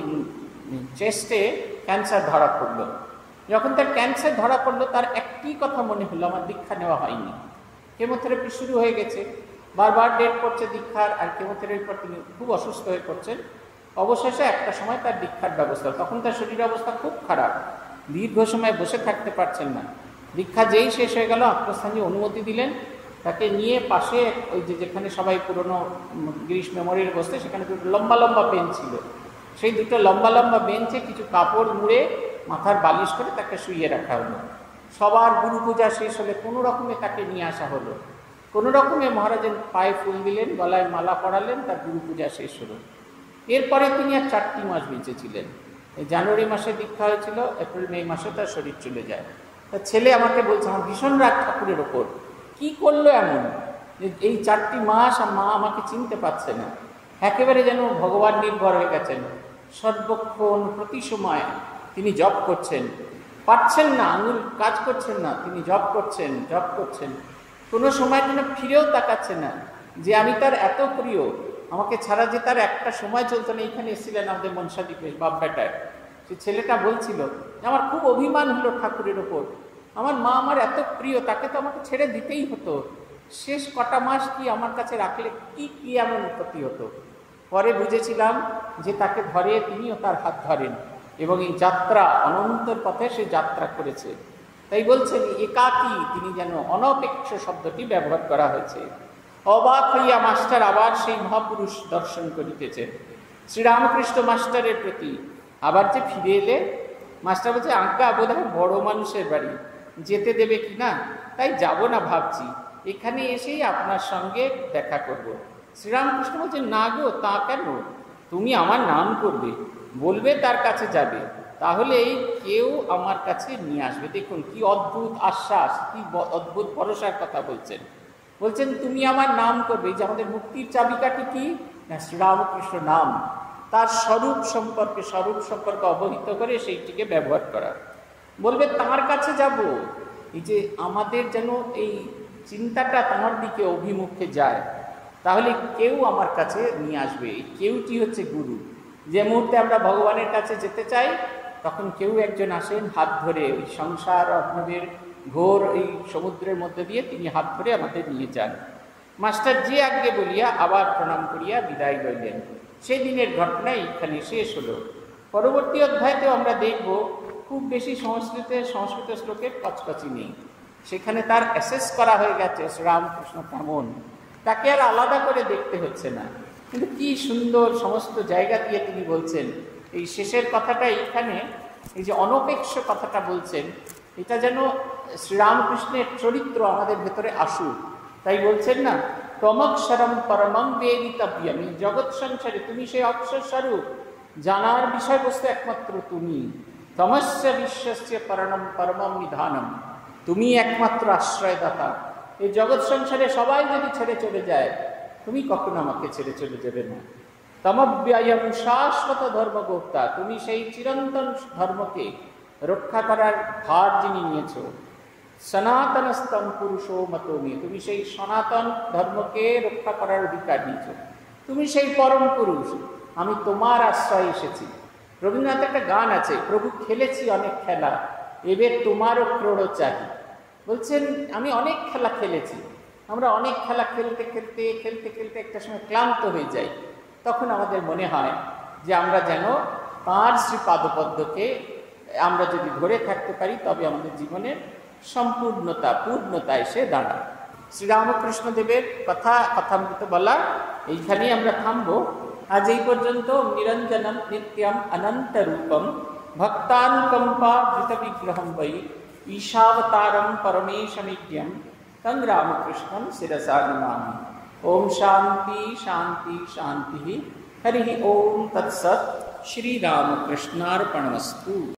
চেস্টে ক্যান্সার ধরা পড়লো। যখন তার ক্যান্সার ধরা পড়লো, তার একটি কথা মনে হলো, আমার দীক্ষা নেওয়া হয়নি। কেমোথেরাপি শুরু হয়ে গেছে, বারবার ডেট পড়ছে দীক্ষার, আর কেমোথেরাপির পর তিনি খুব অসুস্থ হয়ে পড়ছেন। অবশেষে একটা সময় তার দীক্ষার ব্যবস্থা, তখন তার শরীরের অবস্থা খুব খারাপ, দীর্ঘ সময় বসে থাকতে পারছেন না। দীক্ষা যেই শেষ হয়ে গেল, আত্মস্থানী অনুমতি দিলেন, তাকে নিয়ে পাশে ওই যেখানে সবাই পুরনো গিরিশ মেমোরিয়াল বসতে, সেখানে দুটো লম্বা লম্বা বেঞ্চ ছিল, সেই দুটো লম্বা লম্বা বেঞ্চে কিছু কাপড় মুড়ে মাথার বালিশ করে তাকে শুইয়ে রাখা হলো। সবার গুরু পূজা শেষ হলে কোনো রকমে তাকে নিয়ে আসা হলো, কোনো রকমে মহারাজের পায়ে ফুল দিলেন, গলায় মালা পরালেন, তার গুরু পূজা শেষ হলো। এরপরে তিনি আর 4টি মাস বেঁচেছিলেন। এই জানুয়ারি মাসে দীক্ষা হয়েছিল, এপ্রিল মে মাসে তার শরীর চলে যায়। তার ছেলে আমাকে বলছে, আমার ভীষণ রাগ ঠাকুরের ওপর, কি করলো এমন যে এই 4টি মাস মা আমাকে চিনতে পারছে না, একেবারে যেন ভগবান নির্ভর হয়ে গেছেন। সর্বক্ষণ প্রতি সময় তিনি জপ করছেন, পারছেন না, আঙুল কাজ করছেন না, তিনি জপ করছেন, কোনো সময় যেন ফিরেও তাকাচ্ছে না যে আমি তার এত প্রিয়, আমাকে ছাড়া যে তার একটা সময় চলতো না। এইখানে এসেছিলেন আমাদের মনসাদ্বীপে বাপ বেটায়, সে ছেলেটা বলছিল আমার খুব অভিমান হলো ঠাকুরের ওপর, আমার মা আমার এত প্রিয়, তাকে তো আমাকে ছেড়ে দিতেই হতো, শেষ কটা মাস কি আমার কাছে রাখলে কি এমন ক্ষতি হতো। পরে বুঝেছিলাম যে তাকে ধরে তিনিও তার হাত ধরেন এবং এই যাত্রা অনন্তর পথে সে যাত্রা করেছে। তাই বলছেন একাকী, তিনি যেন অনপেক্ষ শব্দটি ব্যবহার করা হয়েছে। অবাক হইয়া মাস্টার আবার সেই মহাপুরুষ দর্শন করিতেছেন। শ্রীরামকৃষ্ণ মাস্টারের প্রতি আবার যে ফিরে এলে, মাস্টার বলছে আজ্ঞা বোধহয় বড় মানুষের বাড়ি, যেতে দেবে কি না, তাই যাব না ভাবছি, এখানে এসেই আপনার সঙ্গে দেখা করব। শ্রীরামকৃষ্ণ বলছেন না গো, তা কেন, তুমি আমার নাম করবে, বলবে তার কাছে যাবে, তাহলেই কেউ আমার কাছে নিয়ে আসবে। দেখুন কি অদ্ভুত আশ্বাস, কি অদ্ভুত ভরসার কথা বলছেন। বলছেন তুমি আমার নাম করবে। যে আমাদের মুক্তির চাবিকাঠি কি না, শ্রীরামকৃষ্ণ নাম। তার স্বরূপ সম্পর্কে অবহিত করে সেইটিকে ব্যবহার করা। বলবে তার কাছে যাব, এই যে আমাদের যেন এই চিন্তাটা তোমার দিকে অভিমুখে যায়, তাহলে কেউ আমার কাছে নিয়ে আসবে। এই কেউটি হচ্ছে গুরু। যে মুহূর্তে আমরা ভগবানের কাছে যেতে চাই, তখন কেউ একজন আসেন হাত ধরে, ওই সংসার অর্ণবের ঘোর এই সমুদ্রের মধ্যে দিয়ে তিনি হাত ধরে আমাদের নিয়ে যান। মাস্টার যে আজ্ঞে বলিয়া আবার প্রণাম করিয়া বিদায় লইলেন। সেই দিনের ঘটনা এইখানে শেষ হলো। পরবর্তী অধ্যায়তেও আমরা দেখব খুব বেশি সংস্কৃত শ্লোকের কচকচি নেই। সেখানে তার অ্যাসেস করা হয়ে গেছে শ্রীরামকৃষ্ণ কেমন, তাকে আর আলাদা করে দেখতে হচ্ছে না। কিন্তু কি সুন্দর সমস্ত জায়গা দিয়ে তিনি বলছেন। এই শেষের কথাটা এইখানে, এই যে অনপেক্ষ কথাটা বলছেন, এটা যেন শ্রীরামকৃষ্ণের চরিত্র আমাদের ভেতরে আসুক। তাই বলছেন না, তমক্ষরম পরমং বেদিতব্যম, এই জগৎ সংসারে তুমি সেই অক্ষর স্বরূপ, জানার বিষয়বস্তু একমাত্র তুমি। তমস্য বিশ্বস্য পরমম নিধানম, তুমি একমাত্র আশ্রয়দাতা। এই জগৎ সংসারে সবাই যদি ছেড়ে চলে যায়, তুমি কখনো আমাকে ছেড়ে চলে যাবে না। তমব্যয়ম শাশ্বত ধর্মগোপ্তা, তুমি সেই চিরন্তন ধর্মকে রক্ষা করার ভার যিনি নিয়েছ। সনাতনস্তম পুরুষো মতমি, তুমি সেই সনাতন ধর্মকে রক্ষা করার অধিকার নিয়েছ। তুমি সেই পরম পুরুষ, আমি তোমার আশ্রয়ে এসেছি। রবীন্দ্রনাথের একটা গান আছে, প্রভু খেলেছি অনেক খেলা, এবার তোমারও ক্রোড় চাই। বলছেন আমি অনেক খেলা খেলেছি। আমরা অনেক খেলা খেলতে খেলতে একটা সময় ক্লান্ত হয়ে যাই। তখন আমাদের মনে হয় যে আমরা যেন তাঁর শ্রীপাদপদ্মকে আমরা যদি ধরে থাকতে পারি, তবে আমাদের জীবনের পূর্ণতা এসে দাঁড়ায়। শ্রীরামকৃষ্ণদেবের কথামৃত বলা এইখানেই আমরা থামবো। আজ এই পর্যন্ত। নিরঞ্জনম নিত্যম অনন্ত রূপম ভক্তানুকম্পা ভৃত বিগ্রহম বৈ ঈশাবতারম পরমেশমিজ্ঞম তং রামকৃষ্ণম শিরসা নমামি। ওম শান্তি শান্তি শান্তি। হরি ওম তৎসৎ। শ্রীরামকৃষ্ণার্পণমস্তু।